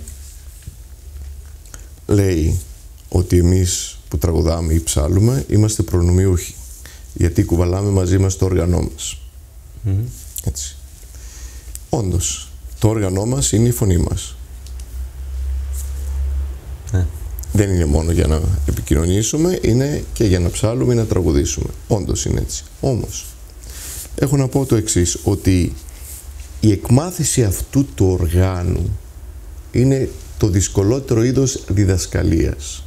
λέει ότι εμείς που τραγουδάμε ή ψάλουμε είμαστε προνομιούχοι, γιατί κουβαλάμε μαζί μας το όργανό μας. Mm-hmm. Έτσι. Όντως, το όργανό μας είναι η φωνή μας. Yeah. Δεν είναι μόνο για να επικοινωνήσουμε, είναι και για να ψάλουμε ή να τραγουδήσουμε. Όντως είναι έτσι. Όμως, έχω να πω το εξής, ότι η εκμάθηση αυτού του οργάνου είναι το δυσκολότερο είδος διδασκαλίας.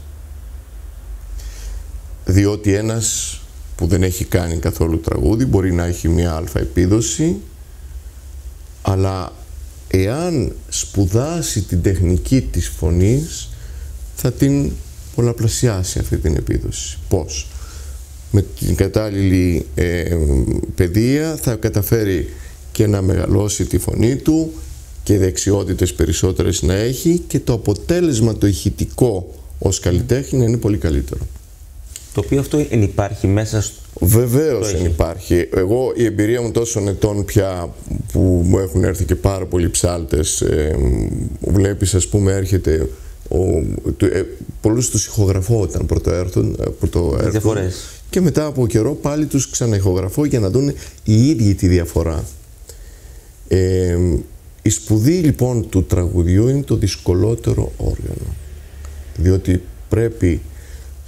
Διότι ένας που δεν έχει κάνει καθόλου τραγούδι μπορεί να έχει μια αλφα επίδοση, αλλά εάν σπουδάσει την τεχνική της φωνής θα την πολλαπλασιάσει αυτή την επίδοση. Πώς? Με την κατάλληλη ε, παιδεία θα καταφέρει και να μεγαλώσει τη φωνή του και δεξιότητες περισσότερες να έχει και το αποτέλεσμα το ηχητικό ως καλλιτέχνη να είναι πολύ καλύτερο. Το οποίο αυτό ενυπάρχει μέσα στο... Βεβαίως ενυπάρχει. Εγώ η εμπειρία μου τόσων ετών πια που μου έχουν έρθει και πάρα πολλοί ψάλτες, ε, βλέπεις, ας πούμε, έρχεται ο, το, ε, πολλούς τους ηχογραφώ όταν πρωτοέρθουν, πρωτοέρθουν και μετά από καιρό πάλι τους ξαναηχογραφώ για να δουν οι ίδιοι τη διαφορά. Ε, η σπουδή λοιπόν του τραγουδιού είναι το δυσκολότερο όργανο, διότι πρέπει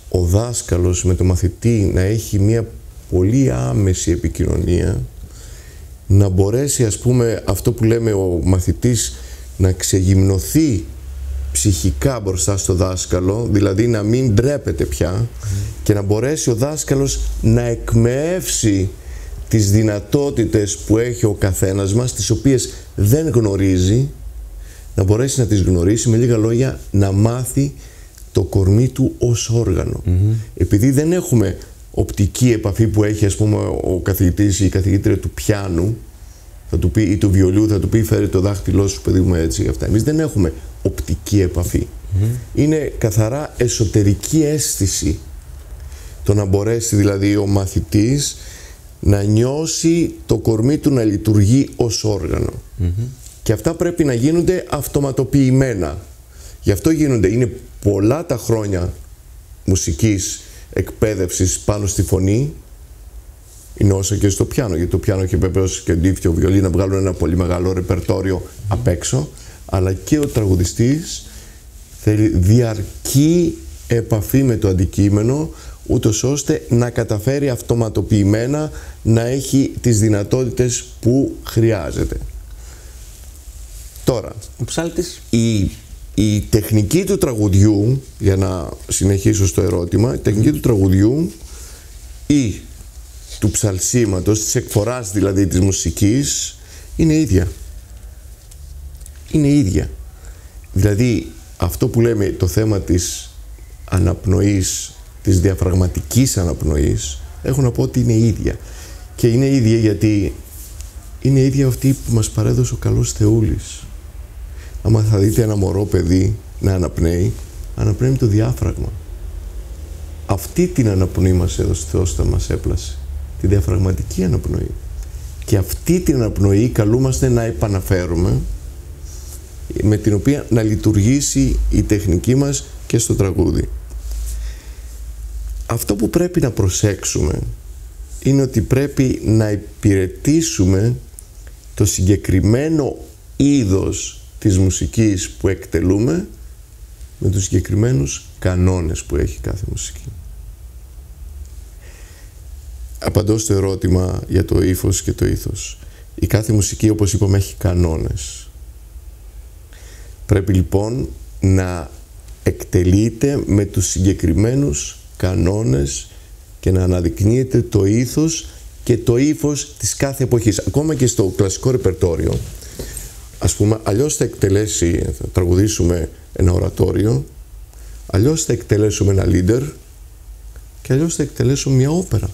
ο δάσκαλος με το μαθητή να έχει μια πολύ άμεση επικοινωνία, να μπορέσει, ας πούμε, αυτό που λέμε ο μαθητής να ξεγυμνοθεί ψυχικά μπροστά στο δάσκαλο, δηλαδή να μην ντρέπεται πια mm. και να μπορέσει ο δάσκαλος να εκμεεύσει τις δυνατότητες που έχει ο καθένας μας, τις οποίες δεν γνωρίζει, να μπορέσει να τις γνωρίσει, με λίγα λόγια να μάθει το κορμί του ως όργανο. Mm-hmm. Επειδή δεν έχουμε οπτική επαφή που έχει, ας πούμε, ο καθηγητής ή η καθηγήτρια του πιάνου, θα του πει, ή του βιολίου, θα του πει φέρει το δάχτυλό σου, παιδί μου, έτσι, αυτά. Εμείς δεν έχουμε οπτική επαφή. Mm-hmm. Είναι καθαρά εσωτερική αίσθηση. Το να μπορέσει δηλαδή ο μαθητής να νιώσει το κορμί του να λειτουργεί ως όργανο. Mm-hmm. Και αυτά πρέπει να γίνονται αυτοματοποιημένα. Γι' αυτό γίνονται, είναι πολλά τα χρόνια μουσικής εκπαίδευσης πάνω στη φωνή, είναι όσο και στο πιάνο, γιατί το πιάνο έχει βεβαίως και ντύφτιο βιολί να βγάλουν ένα πολύ μεγάλο ρεπερτόριο απ' έξω, αλλά και ο τραγουδιστής θέλει διαρκή επαφή με το αντικείμενο, ούτως ώστε να καταφέρει αυτοματοποιημένα να έχει τις δυνατότητες που χρειάζεται. Τώρα, ο ψάλτης. Η, η τεχνική του τραγουδιού, για να συνεχίσω στο ερώτημα, η τεχνική του τραγουδιού ή του ψαλσίματος, της εκφοράς δηλαδή της μουσικής, είναι ίδια. Είναι ίδια. Δηλαδή, αυτό που λέμε το θέμα της αναπνοής, της διαφραγματικής αναπνοής, έχω να πω ότι είναι ίδια. Και είναι ίδια γιατί είναι ίδια αυτή που μας παρέδωσε ο καλός Θεούλης. Άμα θα δείτε ένα μωρό παιδί να αναπνέει, αναπνέει με το διάφραγμα. Αυτή την αναπνοή μας έδωσε Θεός όταν μας έπλασε. Τη διαφραγματική αναπνοή. Και αυτή την αναπνοή καλούμαστε να επαναφέρουμε, με την οποία να λειτουργήσει η τεχνική μας και στο τραγούδι. Αυτό που πρέπει να προσέξουμε είναι ότι πρέπει να υπηρετήσουμε το συγκεκριμένο είδος της μουσικής που εκτελούμε με τους συγκεκριμένους κανόνες που έχει κάθε μουσική. Απαντώ στο ερώτημα για το ύφος και το ήθος. Η κάθε μουσική, όπως είπαμε, έχει κανόνες. Πρέπει λοιπόν να εκτελείται με τους συγκεκριμένους κανόνες και να αναδεικνύεται το ήθος και το ύφος της κάθε εποχής. Ακόμα και στο κλασικό ρεπερτόριο, ας πούμε, αλλιώς θα εκτελέσει, θα τραγουδήσουμε ένα ορατόριο, αλλιώς θα εκτελέσουμε ένα leader και αλλιώς θα εκτελέσουμε μια όπερα.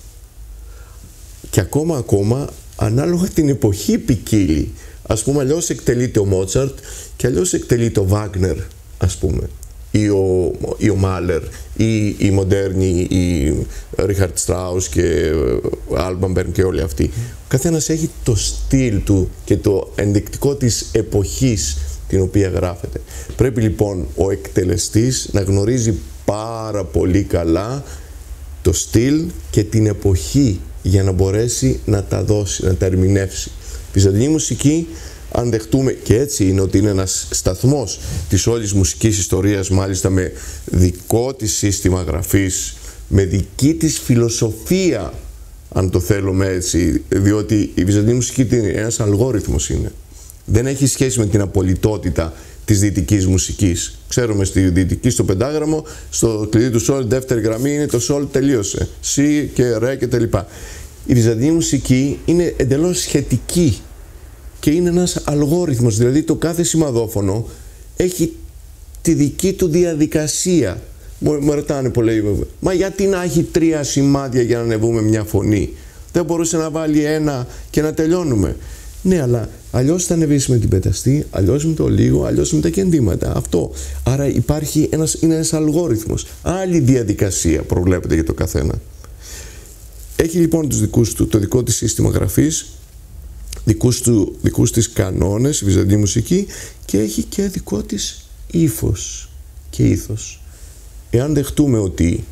Και ακόμα ακόμα, ανάλογα την εποχή ποικίλει. Ας πούμε, αλλιώς εκτελείται ο Μότσαρτ και αλλιώς εκτελείται ο Βάγνερ, ας πούμε, ή ο, ή ο Μάλερ, ή η μοντέρνη, η Ρίχαρτ Στράους και Άλμπαμπερν και όλοι αυτοί. Ο καθένας έχει το στυλ του και το ενδεικτικό της εποχής την οποία γράφεται. Πρέπει λοιπόν ο εκτελεστής να γνωρίζει πάρα πολύ καλά το στυλ και την εποχή για να μπορέσει να τα δώσει, να τα ερμηνεύσει. Βυζαντινή μουσική, αν δεχτούμε, και έτσι είναι, ότι είναι ένας σταθμός της όλης μουσικής ιστορίας, μάλιστα με δικό της σύστημα γραφής, με δική της φιλοσοφία, αν το θέλουμε έτσι, διότι η βυζαντινή μουσική είναι ένας αλγόριθμος, είναι. Δεν έχει σχέση με την απολυτότητα της δυτικής μουσικής. Ξέρουμε στη δυτική, στο πεντάγραμμο, στο κλειδί του σόλ, δεύτερη γραμμή είναι το σόλ, τελείωσε. Σι και ρε και τα λοιπά. Η βυζαντινή μουσική είναι εντελώς σχετική και είναι ένας αλγόριθμος, δηλαδή το κάθε σημαδόφωνο έχει τη δική του διαδικασία. Μου ρωτάνε πολλοί, μα γιατί να έχει τρία σημάδια για να ανεβούμε μια φωνή? Δεν μπορούσε να βάλει ένα και να τελειώνουμε? Ναι, αλλά αλλιώς θα ανεβείς με την πεταστή, αλλιώς με το λίγο, αλλιώς με τα κεντήματα. Αυτό. Άρα υπάρχει ένας, είναι ένας αλγόριθμος. Άλλη διαδικασία προβλέπεται για το καθένα. Έχει λοιπόν τους δικούς του, το δικό της σύστημα γραφής, δικούς, του, δικούς της κανόνες, η βυζαντινή μουσική, και έχει και δικό της ύφος και ήθος. Εάν δεχτούμε ότι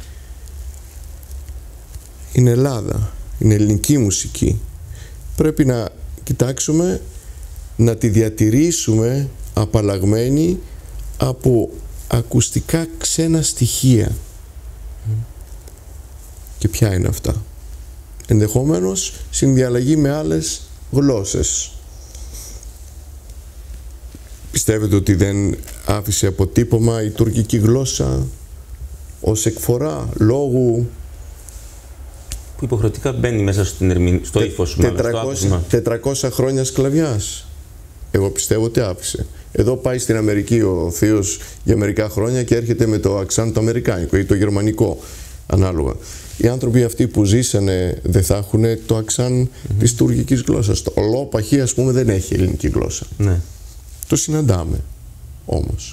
είναι Ελλάδα, είναι ελληνική μουσική, πρέπει να κοιτάξουμε να τη διατηρήσουμε απαλλαγμένη από ακουστικά ξένα στοιχεία. Mm. Και ποια είναι αυτά? Ενδεχομένως συνδιαλλαγή με άλλες γλώσσες. Πιστεύετε ότι δεν άφησε αποτύπωμα η τουρκική γλώσσα ως εκφορά λόγου που υποχρεωτικά μπαίνει μέσα στην ερμηνεία, στο ύφος, μάλλον, τετρακόσια χρόνια σκλαβιάς? Εγώ πιστεύω ότι άφησε. Εδώ πάει στην Αμερική ο θείος για μερικά χρόνια και έρχεται με το αξάν το αμερικάνικο ή το γερμανικό, ανάλογα. Οι άνθρωποι αυτοί που ζήσανε δεν θα έχουν το αξάν mm-hmm. της τουρκικής γλώσσας. Το ολόπαχη, ας πούμε, δεν έχει ελληνική γλώσσα. Ναι. Το συναντάμε όμως.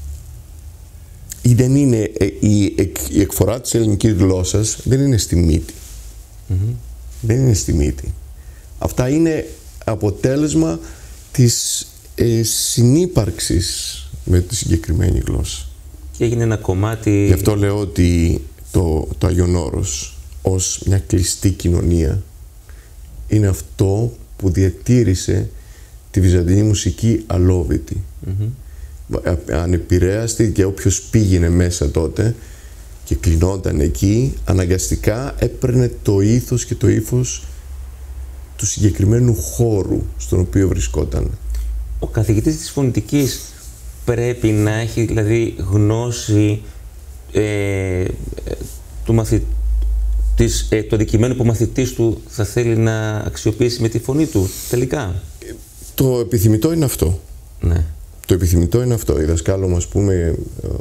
Ή δεν είναι, η, η εκφορά της ελληνικής γλώσσας δεν είναι στη μύτη. Mm-hmm. Δεν είναι στη μύτη. Αυτά είναι αποτέλεσμα της ε, συνύπαρξης με τη συγκεκριμένη γλώσσα. Και έγινε ένα κομμάτι... Γι' αυτό λέω ότι το, το Άγιον Όρος ως μια κλειστή κοινωνία είναι αυτό που διατήρησε τη βυζαντινή μουσική αλόβητη. Mm-hmm. Ανεπηρέαστη, και όποιος πήγαινε μέσα τότε και κλεινόταν εκεί, αναγκαστικά έπαιρνε το ήθος και το ύφος του συγκεκριμένου χώρου στον οποίο βρισκόταν. Ο καθηγητής της φωνητικής πρέπει να έχει δηλαδή γνώση ε, του, μαθη, της, ε, του αντικειμένου που ο μαθητής του θα θέλει να αξιοποιήσει με τη φωνή του τελικά. Το επιθυμητό είναι αυτό. Ναι. Το επιθυμητό είναι αυτό. Η δασκάλο μου, ας πούμε,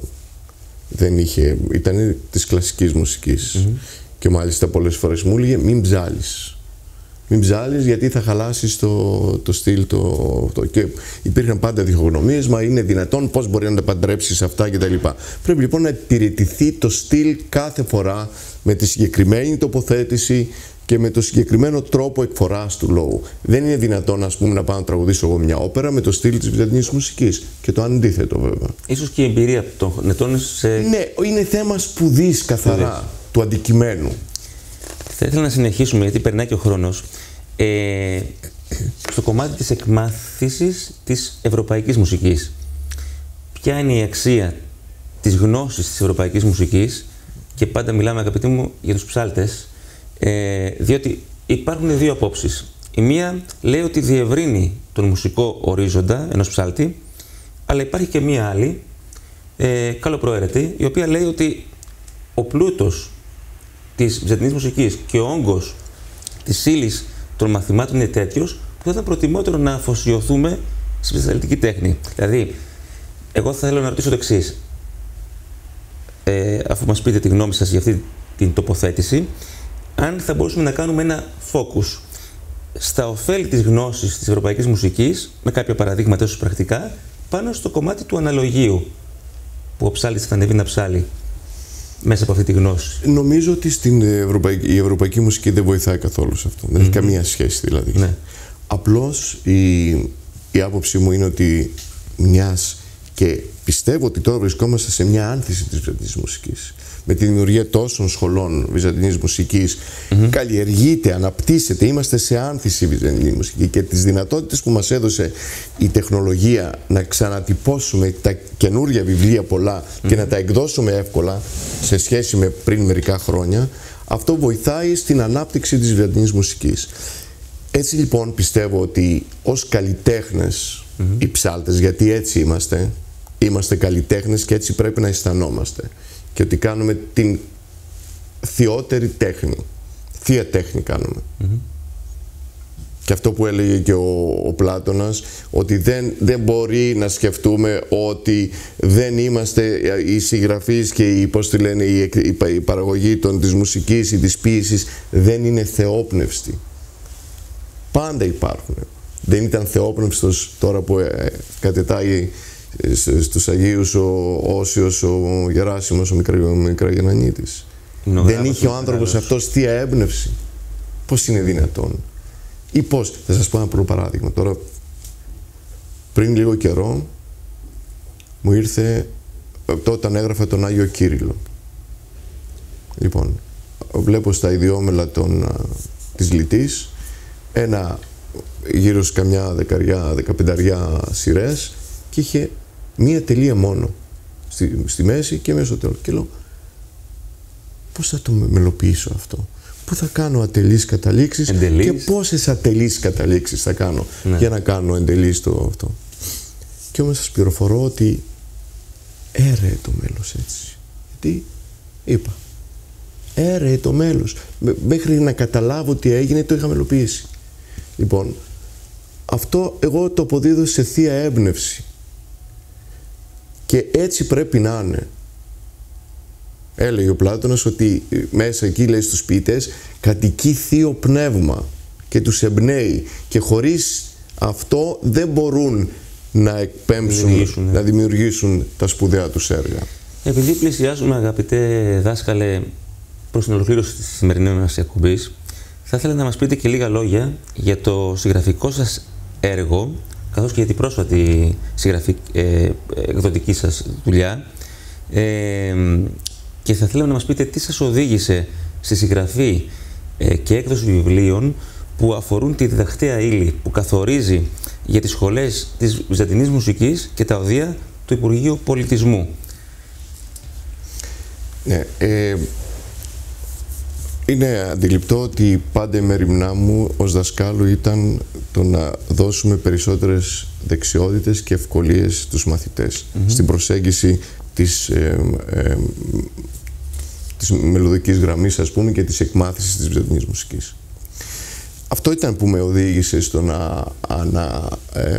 δεν είχε, ήταν της κλασικής μουσικής. Mm-hmm. Και μάλιστα πολλές φορές μου έλεγε μην ψάλεις. Μην ψάλεις γιατί θα χαλάσεις το, το στυλ. Το, το, και υπήρχαν πάντα διχογνωμίες, μα είναι δυνατόν, πώς μπορεί να τα παντρέψεις αυτά κτλ. Πρέπει λοιπόν να υπηρετηθεί το στυλ κάθε φορά με τη συγκεκριμένη τοποθέτηση και με το συγκεκριμένο τρόπο εκφοράς του λόγου. Δεν είναι δυνατόν, ας πούμε, να πάω να τραγουδήσω εγώ μια όπερα με το στυλ της βυζαντινής μουσικής. Και το αντίθετο, βέβαια. Ίσως και η εμπειρία των ετών σε... Ναι, είναι θέμα σπουδής καθαρά σπουδής. Του αντικειμένου. Θα ήθελα να συνεχίσουμε, γιατί περνάει και ο χρόνος, ε, στο κομμάτι της εκμάθησης της ευρωπαϊκής μουσικής. Ποια είναι η αξία της γνώσης της ευρωπαϊκής μουσικής, και πάντα μιλάμε, αγαπητοί μου, για τους ψάλτες, ε, διότι υπάρχουν δύο απόψεις. Η μία λέει ότι διευρύνει τον μουσικό ορίζοντα ενός ψάλτη, αλλά υπάρχει και μία άλλη, ε, καλοπροαίρετη, η οποία λέει ότι ο πλούτος της βυζαντινής μουσικής και ο όγκος της ύλης των μαθημάτων είναι τέτοιος που θα ήταν προτιμότερο να αφοσιωθούμε στη ψαλτική τέχνη. Δηλαδή, εγώ θα θέλω να ρωτήσω το εξής, ε, αφού μας πείτε τη γνώμη σας για αυτή την τοποθέτηση, αν θα μπορούσαμε να κάνουμε ένα focus στα ωφέλη της γνώσης της ευρωπαϊκής μουσικής, με κάποια παραδείγματα ίσως πρακτικά, πάνω στο κομμάτι του αναλογίου, που ο ψάλτης θα ανεβεί να ψάλει μέσα από αυτή τη γνώση. Νομίζω ότι στην ευρωπαϊκή, η ευρωπαϊκή μουσική δεν βοηθάει καθόλου σε αυτό. Mm-hmm. Δεν έχει καμία σχέση δηλαδή. Ναι. Απλώς η, η άποψή μου είναι ότι μιας, και πιστεύω ότι τώρα βρισκόμαστε σε μια άνθηση της βυζαντινής μουσικής. Με τη δημιουργία τόσων σχολών βυζαντινής μουσικής, mm-hmm. καλλιεργείται, αναπτύσσεται, είμαστε σε άνθηση βυζαντινή μουσική, και τις δυνατότητες που μας έδωσε η τεχνολογία να ξανατυπώσουμε τα καινούργια βιβλία πολλά mm-hmm. και να τα εκδώσουμε εύκολα σε σχέση με πριν μερικά χρόνια, αυτό βοηθάει στην ανάπτυξη της βυζαντινής μουσικής. Έτσι λοιπόν πιστεύω ότι ως καλλιτέχνες, mm-hmm. οι ψάλτες, γιατί έτσι είμαστε, είμαστε καλλιτέχνες και έτσι πρέπει να αισθανόμαστε, και ότι κάνουμε την θειότερη τέχνη, θεία τέχνη κάνουμε. Mm-hmm. Και αυτό που έλεγε και ο, ο Πλάτωνας, ότι δεν, δεν μπορεί να σκεφτούμε ότι δεν είμαστε οι συγγραφείς και η, πώς τη λένε, η, η, η παραγωγή των, της μουσικής ή της ποίησης δεν είναι θεόπνευστη. Πάντα υπάρχουν. Δεν ήταν θεόπνευστος τώρα που ε, κατετάγει στους Αγίους ο Όσιος, ο Γεράσιμος, ο Μικραγεννανίτης. Δεν είχε ο άνθρωπος αυτός θεία έμπνευση. Πώς είναι δυνατόν? Ή πώς? Θα σας πω ένα πρώτο παράδειγμα. Τώρα, πριν λίγο καιρό, μου ήρθε όταν έγραφα τον Άγιο Κύριλλο. Λοιπόν, βλέπω στα ιδιόμελα των, της Λιτής ένα γύρω σε καμιά δεκαριά, δεκαπενταριά σειρές, και είχε μία τελεία μόνο στη, στη μέση και μέσα στο τέλος. Και λέω, πώς θα το μελοποιήσω αυτό, πού θα κάνω ατελείς καταλήξεις εντελείς. Και πόσες ατελείς καταλήξεις θα κάνω ναι. για να κάνω εντελείς το αυτό. Και όμως σας πληροφορώ ότι έρεε το μέλος έτσι. Γιατί είπα, έρεε το μέλος. Μέχρι να καταλάβω τι έγινε το είχα μελοποιήσει. Λοιπόν, αυτό εγώ το αποδίδω σε θεία έμπνευση. Και έτσι πρέπει να είναι. Έλεγε ο Πλάτωνας ότι μέσα εκεί, λέει, στους ποιητές κατοικεί θείο πνεύμα και τους εμπνέει και χωρίς αυτό δεν μπορούν να εκπέμψουν, δημιουργήσουν, να δημιουργήσουν τα σπουδαία τους έργα. Επειδή πλησιάζουμε, αγαπητέ δάσκαλε, προς την ολοκλήρωση της σημερινής μας εκπομπής, θα ήθελα να μας πείτε και λίγα λόγια για το συγγραφικό σας έργο, καθώς και για την πρόσφατη συγγραφική, ε, εκδοτική σας δουλειά. Ε, και θα θέλαμε να μας πείτε τι σας οδήγησε στη συγγραφή ε, και έκδοση βιβλίων που αφορούν τη διδακτέα ύλη που καθορίζει για τις σχολές της Βυζαντινής μουσικής και τα οδεία του Υπουργείου Πολιτισμού. Ναι, ε, είναι αντιληπτό ότι πάντα η μέριμνά μου ως δασκάλου ήταν το να δώσουμε περισσότερες δεξιότητες και ευκολίες στους μαθητές mm-hmm. στην προσέγγιση της, ε, ε, της μελωδικής γραμμής, ας πούμε, και της εκμάθησης της Βυζαντινής μουσικής. Αυτό ήταν που με οδήγησε στο να, να ε,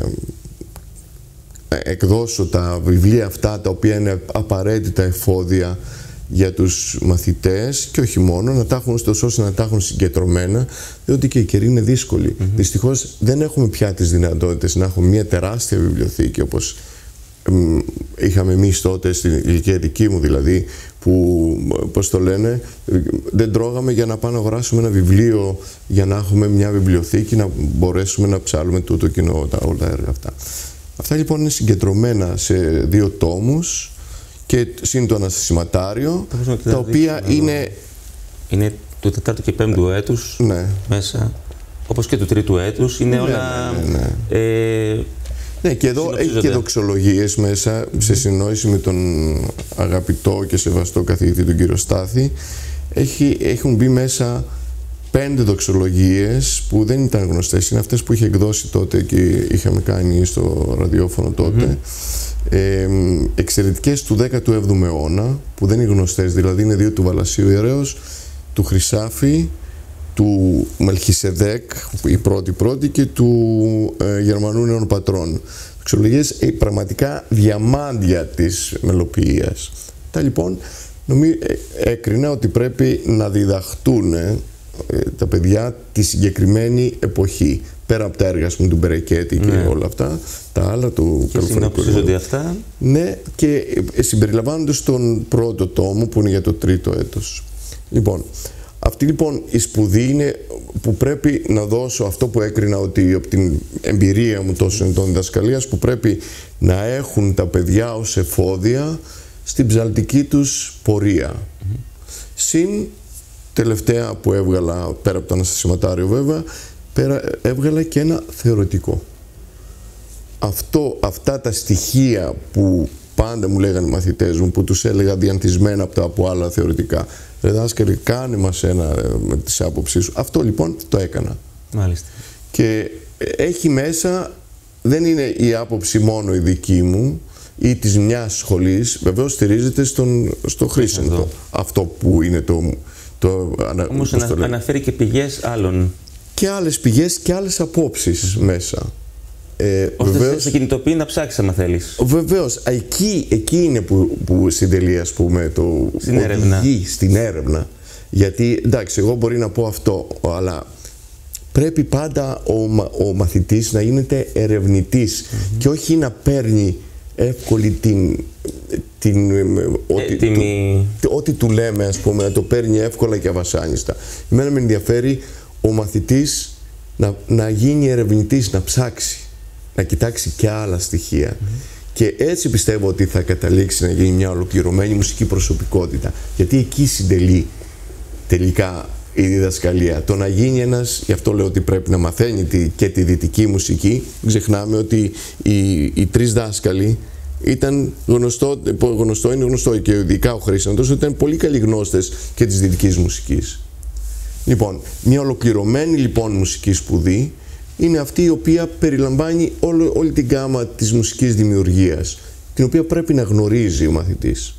εκδώσω τα βιβλία αυτά, τα οποία είναι απαραίτητα εφόδια για τους μαθητές και όχι μόνο, να τα έχουν ώστε να τα έχουν συγκεντρωμένα, διότι και η καιρή είναι δύσκολη. Mm-hmm. Δυστυχώς δεν έχουμε πια τις δυνατότητες να έχουμε μια τεράστια βιβλιοθήκη όπως εμ, είχαμε εμείς τότε, στην ηλικία δική μου δηλαδή, που, πώς το λένε, δεν τρώγαμε για να πάμε να αγοράσουμε ένα βιβλίο για να έχουμε μια βιβλιοθήκη, να μπορέσουμε να ψάλουμε τούτο κοινό, τα, όλα τα έργα αυτά. Αυτά λοιπόν είναι συγκεντρωμένα σε δύο τόμους και συν το αναστασιματάριο, τα οποία δείξουμε, είναι... Είναι του τετάρτου και πέμπτου έτους ναι. μέσα, όπως και του τρίτου έτους, είναι ναι, όλα... Ναι, ναι, ναι. Ε, ναι, και εδώ έχει και δοξολογίες μέσα, mm-hmm. σε συννόηση με τον αγαπητό και σεβαστό καθηγητή τον κύριο Στάθη. Έχει, έχουν μπει μέσα πέντε δοξολογίες που δεν ήταν γνωστές. Είναι αυτές που είχε εκδώσει τότε και είχαμε κάνει στο ραδιόφωνο τότε. Mm-hmm. ε, εξαιρετικές του δέκατου έβδομου αιώνα, που δεν είναι γνωστές, δηλαδή είναι δύο του Βαλασίου Ιερέως, του Χρυσάφη, του Μελχισεδέκ, η πρώτη πρώτη, και του ε, Γερμανού Νέων Πατρών. Δοξολογίες ε, πραγματικά διαμάντια της μελοποιίας. Τα λοιπόν νομίζω, ε, έκρινα ότι πρέπει να διδαχτούν ε, τα παιδιά τη συγκεκριμένη εποχή. Πέρα από τα έργα μου του Μπερεκέτη και ναι. όλα αυτά, τα άλλα του Καλοφωνικού. Και συνοψίζονται αυτά. Ναι, και ε, συμπεριλαμβάνονται στον πρώτο τόμο που είναι για το τρίτο έτος. Λοιπόν, αυτή λοιπόν η σπουδή είναι που πρέπει να δώσω, αυτό που έκρινα ότι από την εμπειρία μου τόσο εντών διδασκαλίας, που πρέπει να έχουν τα παιδιά ως εφόδια στην ψαλτική τους πορεία. Mm-hmm. Συν τελευταία που έβγαλα, πέρα από το αναστασιματάριο βέβαια, πέρα, έβγαλα και ένα θεωρητικό. Αυτό, αυτά τα στοιχεία που πάντα μου λέγανε οι μαθητές μου, που τους έλεγα διαντισμένα από τα από άλλα θεωρητικά. Ρε δάσκαλε, κάνε μας ένα με τις άποψεις σου. Αυτό λοιπόν το έκανα. Μάλιστα. Και έχει μέσα, δεν είναι η άποψη μόνο η δική μου ή της μιας σχολής, βεβαίως στηρίζεται στον, στο Χρήσεντο. Αυτό που είναι το... το Όμως ανα, το αναφέρει και πηγές άλλων. Και άλλες πηγές και άλλες απόψεις mm-hmm. μέσα. Ε, ώστε βεβαίως, σε κινητοποιεί να ψάξεις άμα θέλεις. Βεβαίως, εκεί, εκεί είναι που, που συντελεί, ας πούμε, το στην έρευνα. στην έρευνα. Γιατί, εντάξει, εγώ μπορεί να πω αυτό, αλλά πρέπει πάντα ο, ο μαθητής να γίνεται ερευνητής mm-hmm. και όχι να παίρνει εύκολη την... την ό,τι, Έτοιμη... του, ό,τι του λέμε, ας πούμε, να το παίρνει εύκολα και αβασάνιστα. Εμένα με ενδιαφέρει ο μαθητής να, να γίνει ερευνητής, να ψάξει, να κοιτάξει και άλλα στοιχεία. Mm-hmm. Και έτσι πιστεύω ότι θα καταλήξει να γίνει μια ολοκληρωμένη μουσική προσωπικότητα. Γιατί εκεί συντελεί τελικά η διδασκαλία. Το να γίνει ένας, γι' αυτό λέω ότι πρέπει να μαθαίνει τη, και τη δυτική μουσική. Ξεχνάμε ότι οι, οι τρεις δάσκαλοι ήταν γνωστό, γνωστό, είναι γνωστό και ειδικά ο Χρήσαντος, ότι ήταν πολύ καλοί γνώστες και της δυτικής μουσικής. Λοιπόν, μια ολοκληρωμένη λοιπόν μουσική σπουδή είναι αυτή η οποία περιλαμβάνει όλο, όλη την γάμα της μουσικής δημιουργίας, την οποία πρέπει να γνωρίζει ο μαθητής.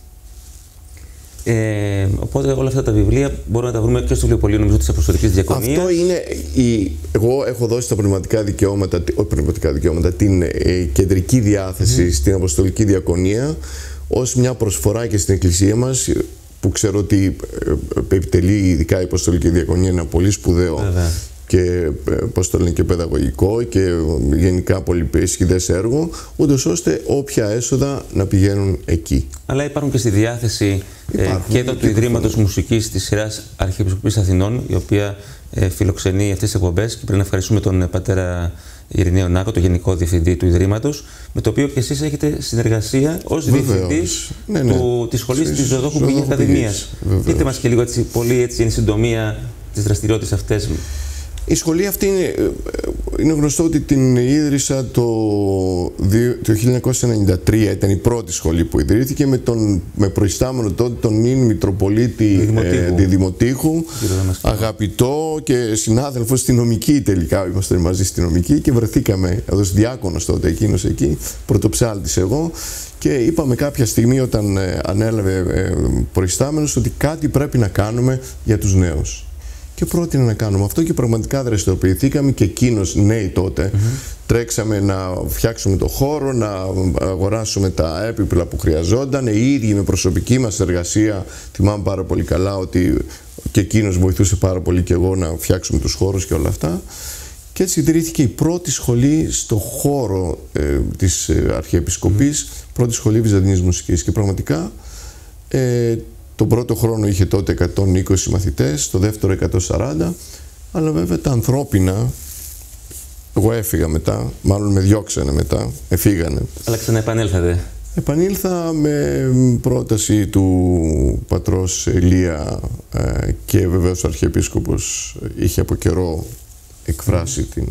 Ε, οπότε όλα αυτά τα βιβλία μπορούμε να τα βρούμε και στο βιβλιοπωλείο, νομίζω, της Αποστολικής Διακονίας. Αυτό είναι η... Εγώ έχω δώσει τα πνευματικά δικαιώματα, όχι πνευματικά δικαιώματα, την ε, κεντρική διάθεση mm. στην Αποστολική Διακονία ως μια προσφορά και στην Εκκλησία μας, που ξέρω ότι ε, επιτελεί ειδικά η Αποστολική Διακονία ένα πολύ σπουδαίο Βέβαια. και, πώς το λένε, και παιδαγωγικό και γενικά πολύ σχηδές έργο, ούτως ώστε όποια έσοδα να πηγαίνουν εκεί. Αλλά υπάρχουν και στη διάθεση ε, και το του Ιδρύματος Μουσικής της σειράς Αρχιεπισκοπής Αθηνών, η οποία ε, φιλοξενεί αυτές τις εκπομπές, και πρέπει να ευχαριστούμε τον ε, πατέρα Ειρηναίο Νάκο, το Γενικό Διευθυντή του Ιδρύματος, με το οποίο και εσείς έχετε συνεργασία ως διευθυντής ναι, ναι. της σχολής της Ζωοδόχου Πηγής Ακαδημίας. Πείτε μας και λίγο έτσι, πολύ έτσι, εν συντομία τις δραστηριότητες αυτές. Η σχολή αυτή είναι, είναι γνωστό ότι την ίδρυσα το, το χίλια εννιακόσια ενενήντα τρία, ήταν η πρώτη σχολή που ιδρύθηκε με, τον, με προϊστάμενο τότε τον νυν Μητροπολίτη Διδημοτήχου, ε, Διδημοτήχου αγαπητό και συνάδελφο στη νομική τελικά, είμαστε μαζί στη νομική και βρεθήκαμε εδώ διάκονος τότε εκείνος εκεί, πρωτοψάλτης εγώ, και είπαμε κάποια στιγμή όταν ε, ανέλαβε ε, προϊστάμενος ότι κάτι πρέπει να κάνουμε για τους νέους. Και πρότεινε να κάνουμε αυτό και πραγματικά δραστηριοποιηθήκαμε και εκείνος νέοι τότε. Mm-hmm. Τρέξαμε να φτιάξουμε το χώρο, να αγοράσουμε τα έπιπλα που χρειαζόταν. Οι ίδιοι με προσωπική μας εργασία, θυμάμαι πάρα πολύ καλά ότι και εκείνος βοηθούσε πάρα πολύ και εγώ να φτιάξουμε τους χώρους και όλα αυτά. Και έτσι ιδρύθηκε η πρώτη σχολή στο χώρο ε, της Αρχιεπισκοπής, mm-hmm. πρώτη σχολή Βυζαντινής Μουσικής. Και πραγματικά ε, τον πρώτο χρόνο είχε τότε εκατόν είκοσι μαθητές, το δεύτερο εκατόν σαράντα, αλλά βέβαια τα ανθρώπινα, εγώ έφυγα μετά, μάλλον με διώξανε μετά, εφήγανε. Αλλά ξαναεπανέλθατε. Επανήλθα με πρόταση του πατρός Ηλία ε, και βεβαίως ο Αρχιεπίσκοπος είχε από καιρό εκφράσει την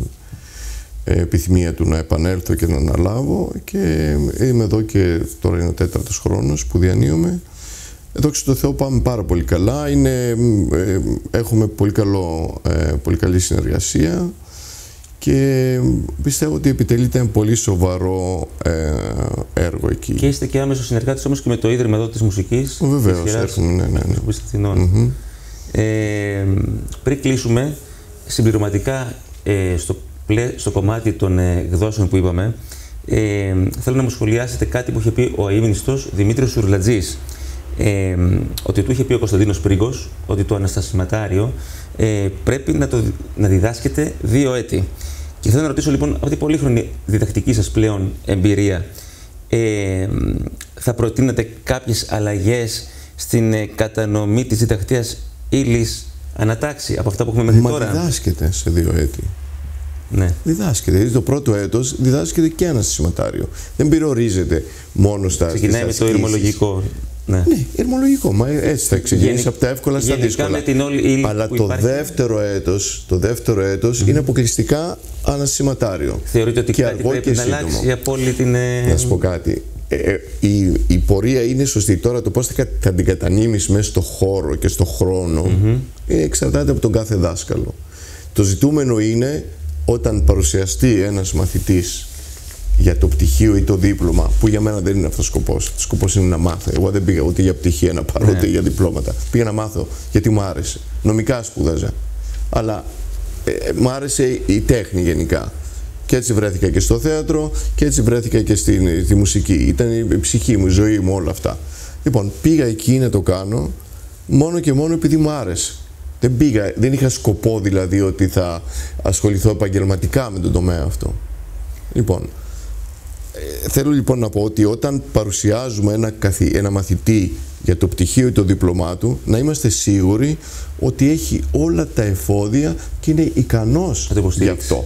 ε, επιθυμία του να επανέλθω και να αναλάβω, και είμαι εδώ και τώρα είναι ο τέταρτος χρόνος που διανύομαι. Δόξα τω Θεώ πάμε πάρα πολύ καλά, είναι, ε, έχουμε πολύ, καλό, ε, πολύ καλή συνεργασία και πιστεύω ότι επιτελείται ένα πολύ σοβαρό ε, έργο εκεί. Και είστε και άμεσος συνεργάτης όμως και με το Ίδρυμα εδώ της Μουσικής. Βεβαίως, έχουμε, ναι, ναι, ναι. Mm-hmm. ε, πριν κλείσουμε, συμπληρωματικά ε, στο, πλε, στο κομμάτι των ε, εκδόσεων που είπαμε, ε, θέλω να μου σχολιάσετε κάτι που είχε πει ο αείμνηστος Δημήτριος Σουρλατζής. Ε, ότι του είχε πει ο Κωνσταντίνος Πρίγκος ότι το αναστασιματάριο ε, πρέπει να, το, να διδάσκεται δύο έτη. Και θέλω να ρωτήσω λοιπόν, από την πολύχρονη διδακτική σας πλέον εμπειρία, ε, θα προτείνατε κάποιες αλλαγές στην ε, κατανομή της διδακτείας ύλης ανατάξει από αυτά που έχουμε μέχρι Μα τώρα? Μα διδάσκεται σε δύο έτη. Ναι. Διδάσκεται. Δηλαδή το πρώτο έτος διδάσκεται και αναστασιματάριο. Δεν περιορίζεται μόνο στα. Ξεκινάει με το ηρμολογικό. Ναι, ναι, ηρμολογικό. Μα έτσι θα ξεκινήσει από τα εύκολα στα δύσκολα. Με την όλη Αλλά το δεύτερο έτος, το δεύτερο έτος mm-hmm. είναι αποκλειστικά αναστασιματάριο. Θεωρείτε ότι και κάτι πρέπει να αλλάξει από όλη την... Να σου πω κάτι. Ε, η, η πορεία είναι σωστή. Τώρα το πώς θα, θα την κατανείμεις μέσα στο χώρο και στο χρόνο mm-hmm. εξαρτάται από τον κάθε δάσκαλο. Το ζητούμενο είναι όταν παρουσιαστεί ένας μαθητής για το πτυχίο ή το δίπλωμα, που για μένα δεν είναι αυτός ο σκοπός. Ο σκοπός είναι να μάθω. Εγώ δεν πήγα ούτε για πτυχία να πάρω, ναι. ούτε για διπλώματα. Πήγα να μάθω γιατί μου άρεσε. Νομικά σπούδαζα. Αλλά ε, μου άρεσε η τέχνη γενικά. Και έτσι βρέθηκα και στο θέατρο και έτσι βρέθηκα και στη, στη μουσική. Ήταν η ψυχή μου, η ζωή μου, όλα αυτά. Λοιπόν, πήγα εκεί να το κάνω μόνο και μόνο επειδή μου άρεσε. Δεν πήγα, δεν είχα σκοπό δηλαδή ότι θα ασχοληθώ επαγγελματικά με τον τομέα αυτό. Λοιπόν, ε, θέλω λοιπόν να πω ότι όταν παρουσιάζουμε ένα, καθη, ένα μαθητή για το πτυχίο ή το δίπλωμά του, να είμαστε σίγουροι ότι έχει όλα τα εφόδια και είναι ικανός γι' αυτό.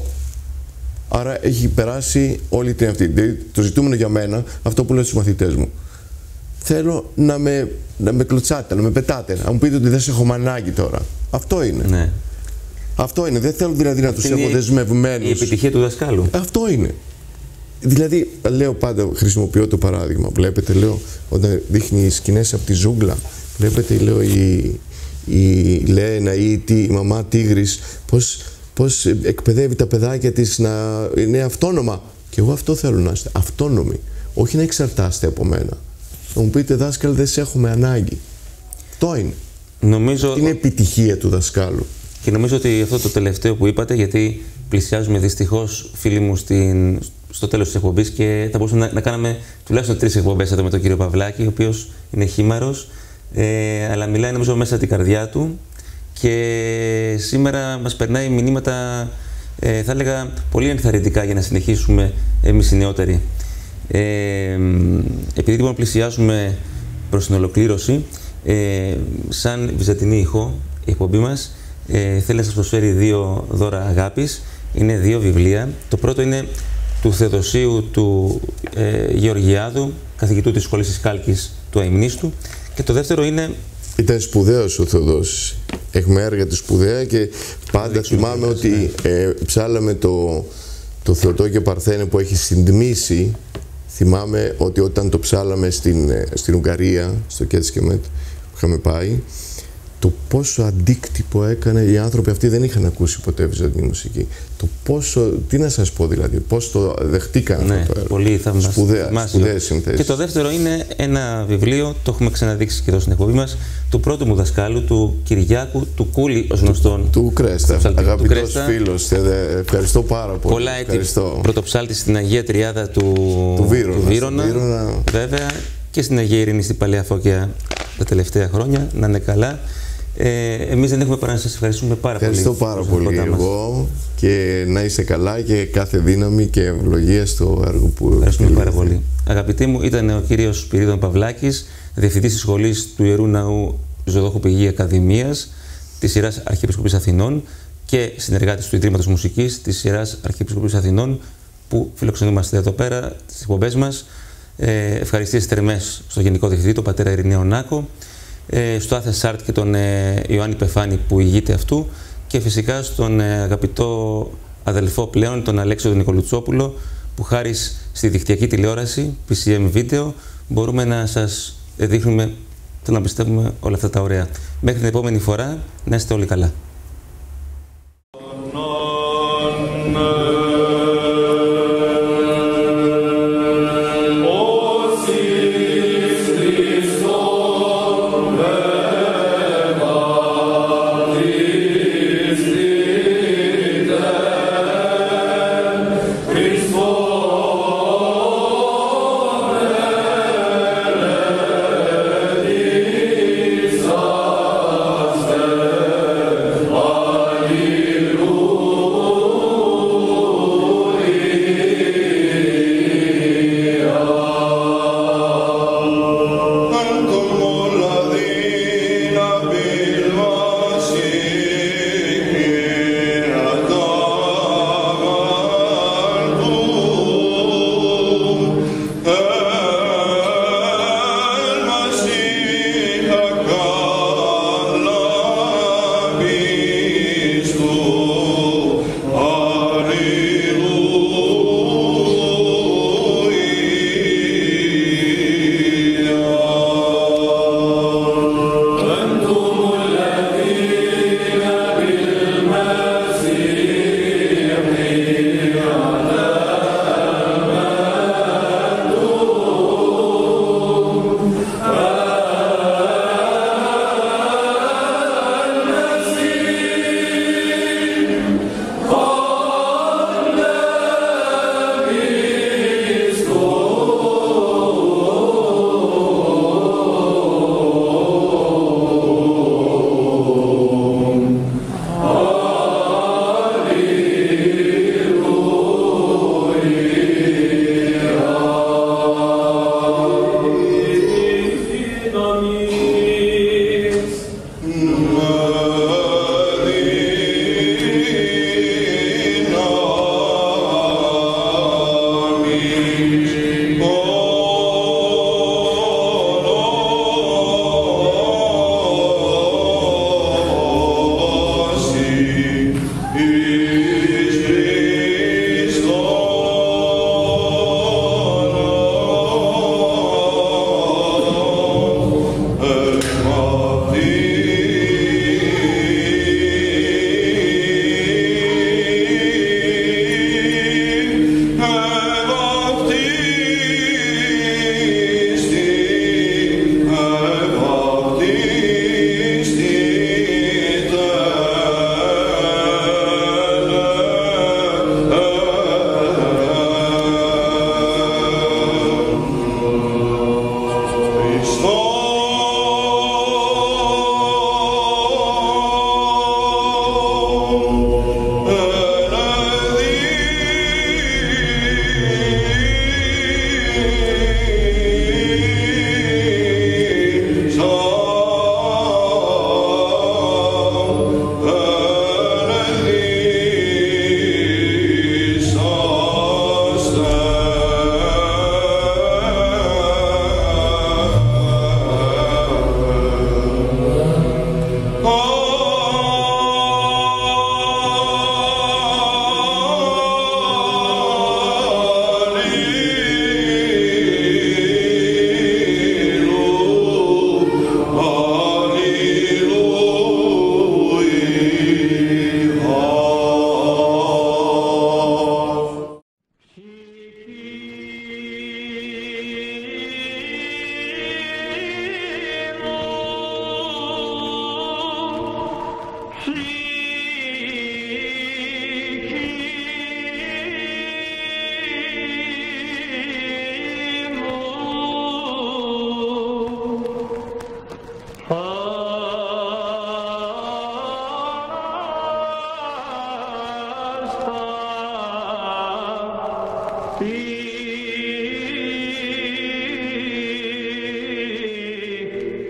Άρα έχει περάσει όλη την αυτή. Το ζητούμενο για μένα, αυτό που λέω στους μαθητές μου, θέλω να με, να με κλωτσάτε, να με πετάτε, να μου πείτε ότι δεν σε έχω ανάγκη τώρα. Αυτό είναι. Ναι. Αυτό είναι. Δεν θέλω δηλαδή να τους έχω δεσμευμένους. Η επιτυχία του δασκάλου. Αυτό είναι. Δηλαδή, λέω πάντα, χρησιμοποιώ το παράδειγμα. Βλέπετε, λέω, όταν δείχνει σκηνές από τη ζούγκλα, βλέπετε, λέω, η, η Λένα ή η, η μαμά τίγρης, πώς, πώς εκπαιδεύει τα παιδάκια της να είναι αυτόνομα. Και εγώ αυτό θέλω να είστε, αυτόνομοι. Όχι να εξαρτάστε από μένα. Να μου πείτε, δάσκαλε, δεν σε έχουμε ανάγκη. Αυτό είναι. Νομίζω... Είναι επιτυχία του δασκάλου. Και νομίζω ότι αυτό το τελευταίο που είπατε, γιατί πλησιάζουμε δυστυχώς, φίλοι μου, στην, στο τέλος της εκπομπής και θα μπορούσαμε να, να κάναμε τουλάχιστον τρεις εκπομπές εδώ με τον κύριο Παυλάκη, ο οποίος είναι χήμαρος, ε, αλλά μιλάει νομίζω μέσα την καρδιά του και σήμερα μας περνάει μηνύματα, ε, θα έλεγα, πολύ ενθαρρυντικά για να συνεχίσουμε εμείς οι νεότεροι. Ε, επειδή λοιπόν πλησιάζουμε προς την ολοκλήρωση, ε, σαν βυζαντινή ηχό, η εκπομπή μας ε, θέλει να σας προσφέρει δύο δώρα αγάπης. Είναι δύο βιβλία. Το πρώτο είναι του Θεοδοσίου του ε, Γεωργιάδου, καθηγητού της Σχολής της Κάλκης του Αημνίστου, και το δεύτερο είναι... Ήταν σπουδαίος ο Θεοδόσης. Έχουμε έργα του σπουδαία και πάντα θυμάμαι ότι ναι. ε, ψάλαμε το, το Θεοτό και Παρθένε που έχει συντμήσει. Θυμάμαι ότι όταν το ψάλαμε στην, στην Ουγγαρία, στο Κέτσκεμετ που είχαμε πάει, το πόσο αντίκτυπο έκανε, οι άνθρωποι αυτοί δεν είχαν ακούσει ποτέ βυζαντινή μουσική. Το πόσο, τι να σας πω δηλαδή, πώς το δεχτήκαν ναι, αυτό το έργο. Πολύ θαυμάσιο. Σπουδαία, σπουδαίες συνθέσεις. Και το δεύτερο είναι ένα βιβλίο, το έχουμε ξαναδείξει και εδώ στην εκπομπή μας, του πρώτου μου δασκάλου, του Κυριάκου του Κούλη, ως γνωστόν. Του, του Κρέστα, αγαπητός φίλος, ευχαριστώ πάρα πολύ. Πολλά έτη πρωτοψάλτη στην Αγία Τριάδα του, του Βύρωνα, του Βύρωνα, Βύρωνα, βέβαια, και στην Αγία Ειρήνη στην Παλαιά Φώκια τα τελευταία χρόνια, να είναι καλά. Ε, εμείς δεν έχουμε παρά να σας ευχαριστούμε πάρα Ευχαριστώ πολύ. Ευχαριστώ πάρα πολύ εγώ και να είσαι καλά και κάθε δύναμη και ευλογία στο έργο που Ευχαριστούμε πάρα πολύ. Αγαπητοί μου, ήταν ο κύριος Σπυρίδων Παυλάκης, διευθυντής της Σχολής του Ιερού Ναού Ζωδόχου Πηγή Ακαδημίας της Ιεράς Αρχιεπισκοπής Αθηνών και συνεργάτης του Ιδρύματος Μουσικής της Ιεράς Αρχιεπισκοπής Αθηνών, που φιλοξενούμαστε εδώ πέρα στις εκπομπές μας. Ε, ευχαριστίες θερμές στο Γενικό Διευθυντή, τον πατέρα Ειρηναίο Νάκο, στο Άθεν Σάρτ και τον ε, Ιωάννη Πεφάνη που ηγείται αυτού, και φυσικά στον ε, αγαπητό αδελφό πλέον, τον Αλέξιο τον Νικολουτσόπουλο, που χάρη στη δικτυακή τηλεόραση, πι σι εμ Video, μπορούμε να σας δείχνουμε, θέλω να πιστεύουμε, όλα αυτά τα ωραία. Μέχρι την επόμενη φορά, να είστε όλοι καλά.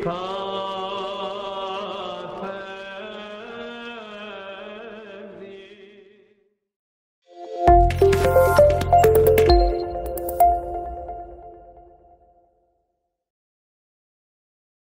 Come